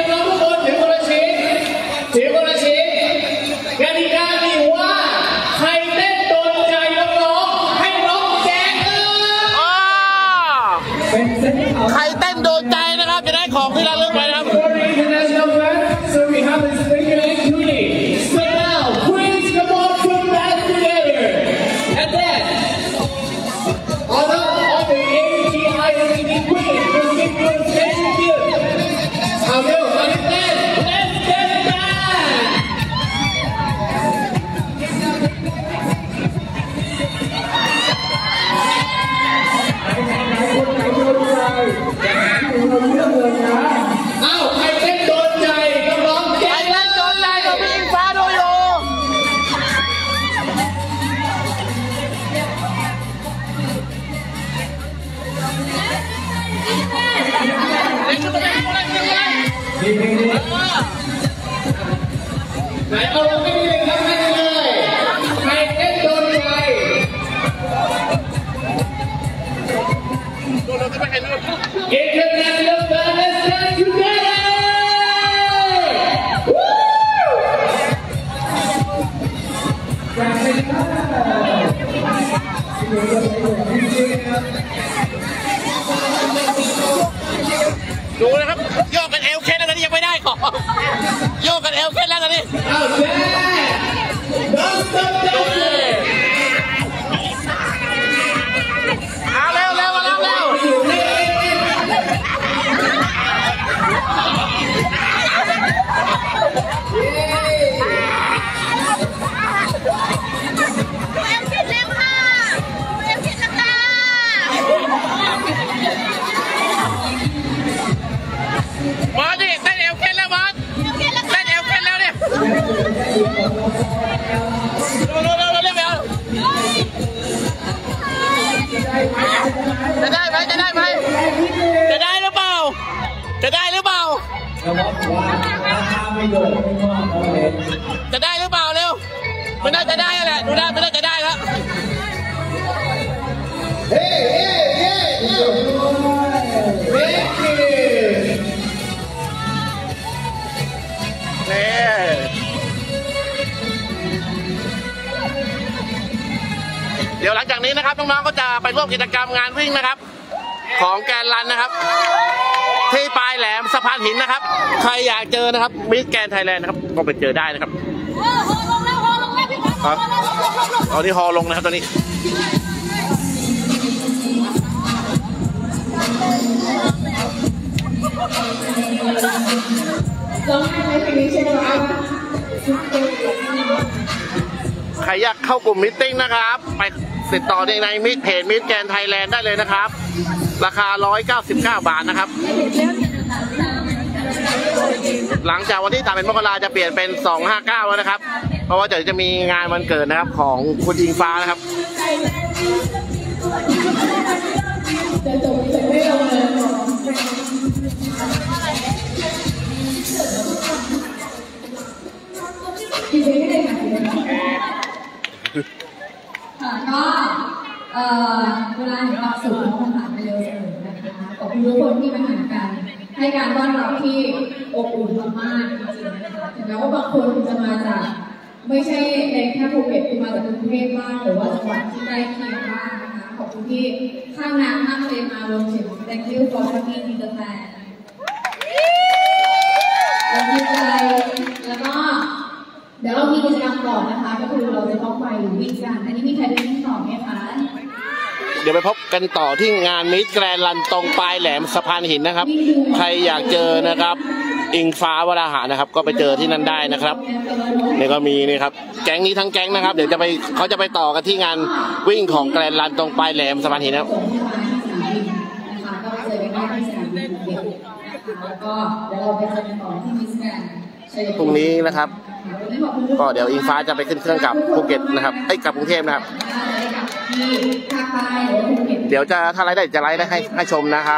มีเพลงนี้ไหนเอาลงไม่ดีเลยครับให้เลยใครเต้นโดนใจInternational Balance Dance Together! Woo! ดูนะครับโยกกันเอวเคล็ดแล้วตอนนี้ยังไม่ได้ของโยกกันเอวเคล็ดแล้วตอนนี้เอาเจ๊เอาเร็วเร็วมาเร็วเร็วบอสดิเต้นเอวเคล็ดแล้วบอสเต้นเอวเคล็ดแล้วเนี่ยเร็วเร็วเร็วเร็วเร็วจะได้ไหมจะได้ไหมจะได้หรือเปล่าจะได้หรือเปล่าจะได้หรือเปล่าเร็วไม่น่าจะได้แหละดูได้ไม่น่าจะได้แล้วเฮ้เฮ้เฮ้เฮ้เฮ้เดี๋ยวหลังจากนี้นะครับน้องๆก็จะไปร่วมกิจกรรมงานวิ่งนะครับของแกนรันนะครับที่ปลายแหลมสะพานหินนะครับใครอยากเจอนะครับมิสแกนไทยแลนด์นะครับก็ไปเจอได้นะครับครับตอนนี้ฮอลงนะครับตอนนี้ใครอยากเข้ากลุ่มมิทติ้งนะครับไปติดต่อในมิตเพจมิสแกนไทยแลนด์ได้เลยนะครับราคาหนึ่งร้อยเก้าสิบเก้าบาทนะครับหลังจากวันที่สามเป็นมกราจะเปลี่ยนเป็นสองห้าเก้าแล้วนะครับเพราะว่าเดี๋ยวจะมีงานวันเกิดนะครับของคุณอิงฟ้านะครับค่ะก็เอ่อเวลาเห็นความสุขของคนผ่านไปเร็วเสมอนะคะขอบคุณทุกคนที่มาหากันให้การต้อนรับที่อบอุ่นมากๆจริงๆนะคะถึงแม้ว่าบางคนจะมาจากไม่ใช่ในแค่ภูเก็ตที่มาจากกรุงเทพบ้างหรือว่าจังหวัดที่ใกล้เคียงบ้างนะคะขอบคุณที่ข้ามน้ำข้ามทะเลมารวมถึง thank you for coming in the fan เราดีใจแล้วก็เดี๋ยวเรามีกิจกรรมก่อนนะคะก็คือเราจะต้องไปวิ่งกันอันนี้มีใครได้วิ่งต่อไหมคะเดี๋ยวไปพบกันต่อที่งานมิสแกรนด์รันตรงปลายแหลมสะพานหินนะครับใครอยากเจอนะครับอิงฟ้าวราหะนะครับก็ไปเจอที่นั่นได้นะครับนี่ก็มีนี่ครับแก๊งนี้ทั้งแก๊งนะครับเดี๋ยวจะไปเขาจะไปต่อกันที่งานวิ่งของแกรนด์รันตรงปลายแหลมสะพานหินนะครับก็เจอกันได้ที่สนามบินภูเก็ตนะคะแล้วก็เดี๋ยวเราไปเจอกันต่อที่มิสแกรนด์พรุ่งนี้นะครับก็เดี๋ยวอิงฟ้าจะไปขึ้นเครื่องกับภูเก็ตนะครับไอ้กับกรุงเทพนะครับเดี๋ยวจะถ้าไลฟ์ได้จะไลฟ์ได้ให้ให้ชมนะครับ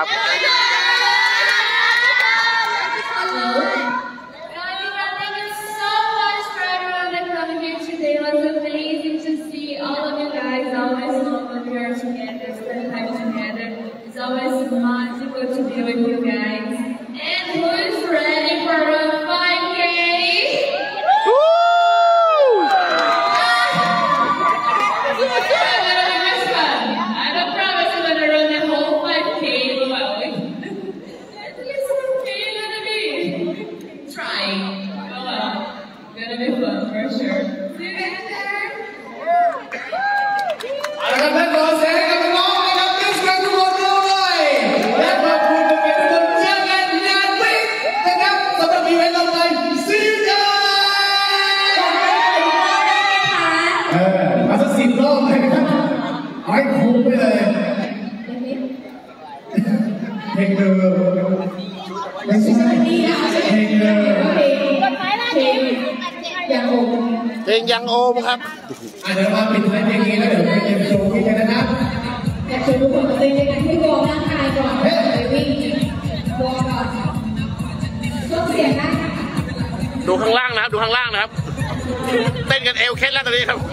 เพลงเดิมไม่ใช่เพลงเดิมเพลงยังโอมเพลงยังโอมครับอ่ะเดี๋ยวมาปิดท้ายเพลงนี้แล้วเดี๋ยวไปเตรียมโชว์ที่กันนะอยากชวนทุกคนมาเต้นด้วยกันให้วอร์มร่างกายก่อนไปวิ่งวอร์มก่อนช่วงเสียงได้ค่ะดูข้างล่างนะครับดูข้างล่างนะครับเต้นกันเอวเคล็ดแล้วตอนนี้ครับ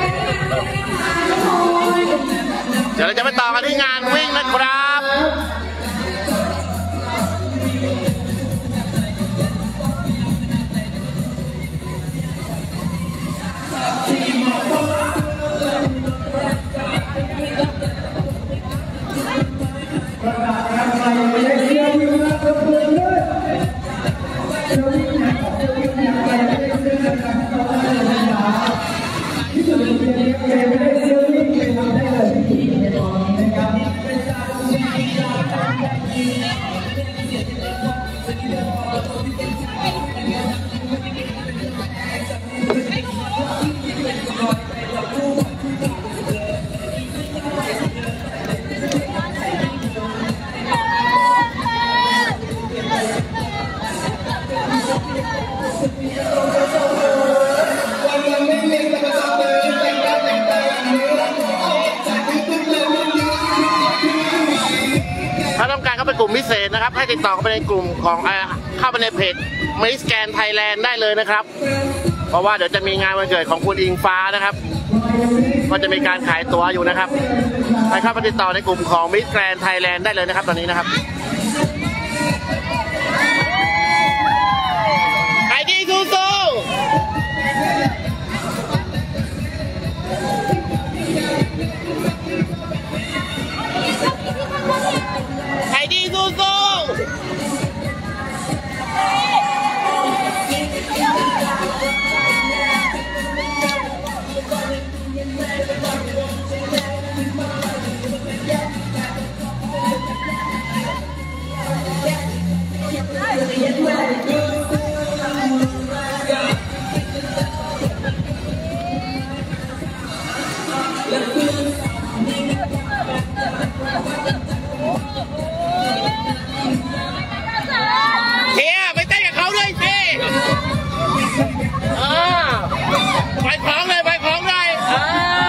เดี๋ยวเราจะไปต่อกันที่งานวิ่งนะครับถ้าต้องการเข้าไปกลุ่มพิเศษนะครับให้ติดต่อเข้าไปในกลุ่มของเข้าไปในเพจ Miss Grand Thailand ได้เลยนะครับเพราะว่าเดี๋ยวจะมีงานวันเกิดของคุณอิงฟ้านะครับก็จะมีการขายตั๋วอยู่นะครับให้เข้าไปติดต่อในกลุ่มของ Miss Grand Thailand ได้เลยนะครับตอนนี้นะครับไอดีซูซูไอดีซูซูเฮียไปเต้นกับเขาด้วยสิอ่าไปของเลยไปของเลยอ่า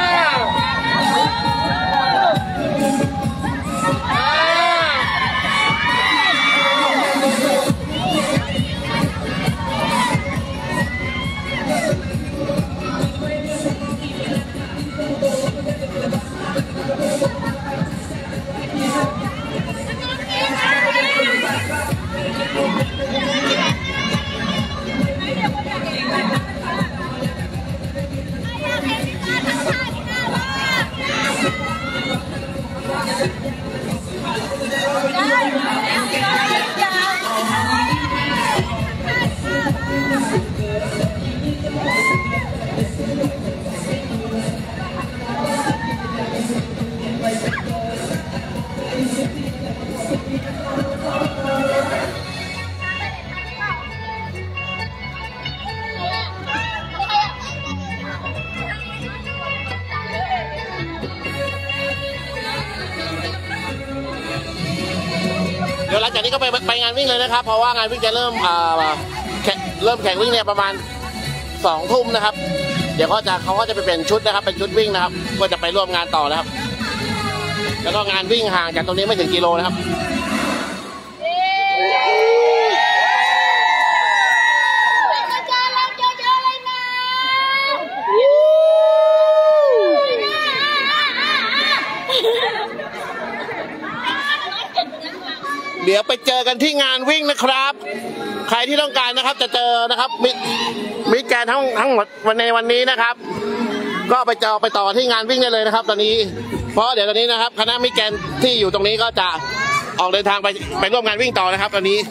อ่าเดี๋ยวหลังจากนี้ก็ไปไปงานวิ่งเลยนะครับเพราะว่างานวิ่งจะเริ่มอ่าเริ่มแข่งวิ่งเนี่ยประมาณสองทุ่มนะครับเดี๋ยวก็จะเขาก็จะไปเป็นชุดนะครับเป็นชุดวิ่งนะครับก็จะไปร่วมงานต่อนะครับแล้วก็งานวิ่งห่างจากตรงนี้ไม่ถึงกิโลนะครับเดี๋ยวไปเจอกันที่งานวิ่งนะครับใครที่ต้องการนะครับจะเจอนะครับมิมิแกนทั้งทั้งหมดวันในวันนี้นะครับก็ไปเจอไปต่อที่งานวิ่งได้เลยนะครับตอนนี้เพราะเดี๋ยวตอนนี้นะครับคณะมิแกนที่อยู่ตรงนี้ก็จะออกเดินทางไปไปร่วมงานวิ่งต่อนะครับตอนนี้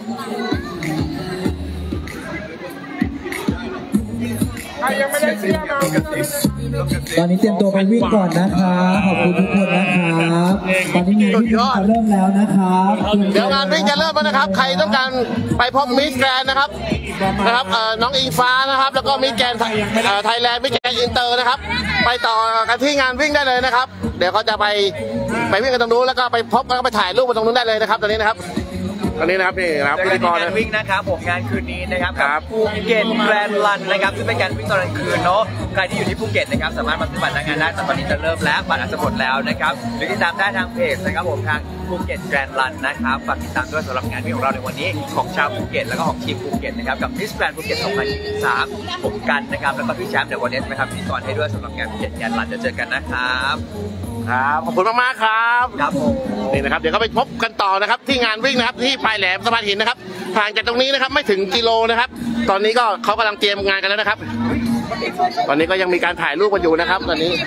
ตอนนี้เตรียมตัวไปวิ่งก่อนนะครับขอบคุณทุกคนนะครับตอนนี้งานวิ่งจะเริ่มแล้วนะครับเดี๋ยวงานวิ่งจะเริ่มแล้วนะครับใครต้องการไปพบมิสแกรนด์นะครับนะครับน้องอิงฟ้านะครับแล้วก็มิสแกรนด์ไทยแลนด์มิสแกรนด์อินเตอร์นะครับไปต่อกันที่งานวิ่งได้เลยนะครับเดี๋ยวเขาจะไปไปวิ่งกันตรงนู้นแล้วก็ไปพบแล้วก็ไปถ่ายรูปกันตรงนู้นได้เลยนะครับตอนนี้นะครับอันนี้นะครับนี่นะครับพิธีกรงานวิ่งนะครับผมงานคืนนี้นะครับกับภูเก็ตแกรนด์รันนะครับซึ่งเป็นการวิ่งตอนกลางคืนเนาะใครที่อยู่ที่ภูเก็ตนะครับสามารถมาซื้อบัตรหน้างานได้แต่ตอนนี้จะเริ่มแล้วบัตรอาจจะหมดแล้วนะครับหรือติดตามได้ทางเพจนะครับผมทางภูเก็ตแกรนด์รันนะครับฝากติดตามด้วยสำหรับงานวิ่งของเราในวันนี้ของชาวภูเก็ตแล้วก็ของทีมภูเก็ตนะครับกับมิสแกรนด์ภูเก็ตสองพันยี่สิบสามผมกันนะครับแล้วก็พี่แชมป์เดี๋ยววันนี้นะครับพิธีกรให้ด้วยสำหรับงานภูเก็ตแกรนด์รันจะเจอกันนะครับครับขอบคุณมากๆครับครับผมนี่นะครับเดี๋ยวก็ไปพบกันต่อนะครับที่งานวิ่งนะครับที่ปลายแหลมสะพานหินนะครับห่างจากตรงนี้นะครับไม่ถึงกิโลนะครับตอนนี้ก็เขากำลังเตรียมงานกันแล้วนะครับตอนนี้ก็ยังมีการถ่ายรูปกันอยู่นะครับตอนนี้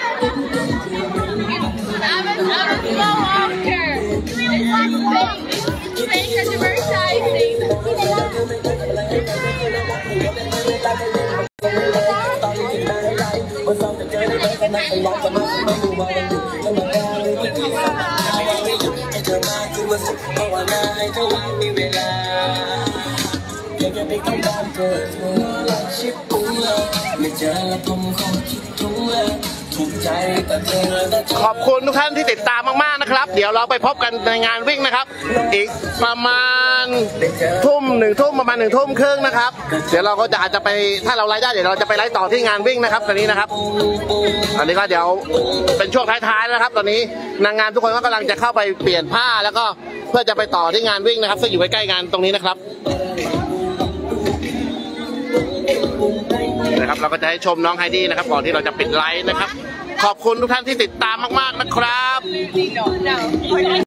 ขอบคุณทุกท่านที่ติดตามมากๆนะครับเดี๋ยวเราไปพบกันในงานวิ่งนะครับอีกประมาณทุ่มหนึ่งทุ่มประมาณหนึ่งทุ่มครึ่งนะครับเดี๋ยวเราก็จะอาจจะไปถ้าเราไลฟ์ได้เดี๋ยวเราจะไปไลฟ์ต่อที่งานวิ่งนะครับตอนนี้นะครับตอนนี้ก็เดี๋ยวเป็นช่วงท้ายๆนะครับตอนนี้นางงานทุกคนก็กำลังจะเข้าไปเปลี่ยนผ้าแล้วก็เพื่อจะไปต่อที่งานวิ่งนะครับซึ่งอยู่ใกล้ๆงานตรงนี้นะครับนะครับเราก็จะให้ชมน้องไฮดี้นะครับก่อนที่เราจะปิดไลฟ์นะครับขอบคุณทุกท่านที่ติดตามมากๆนะครับ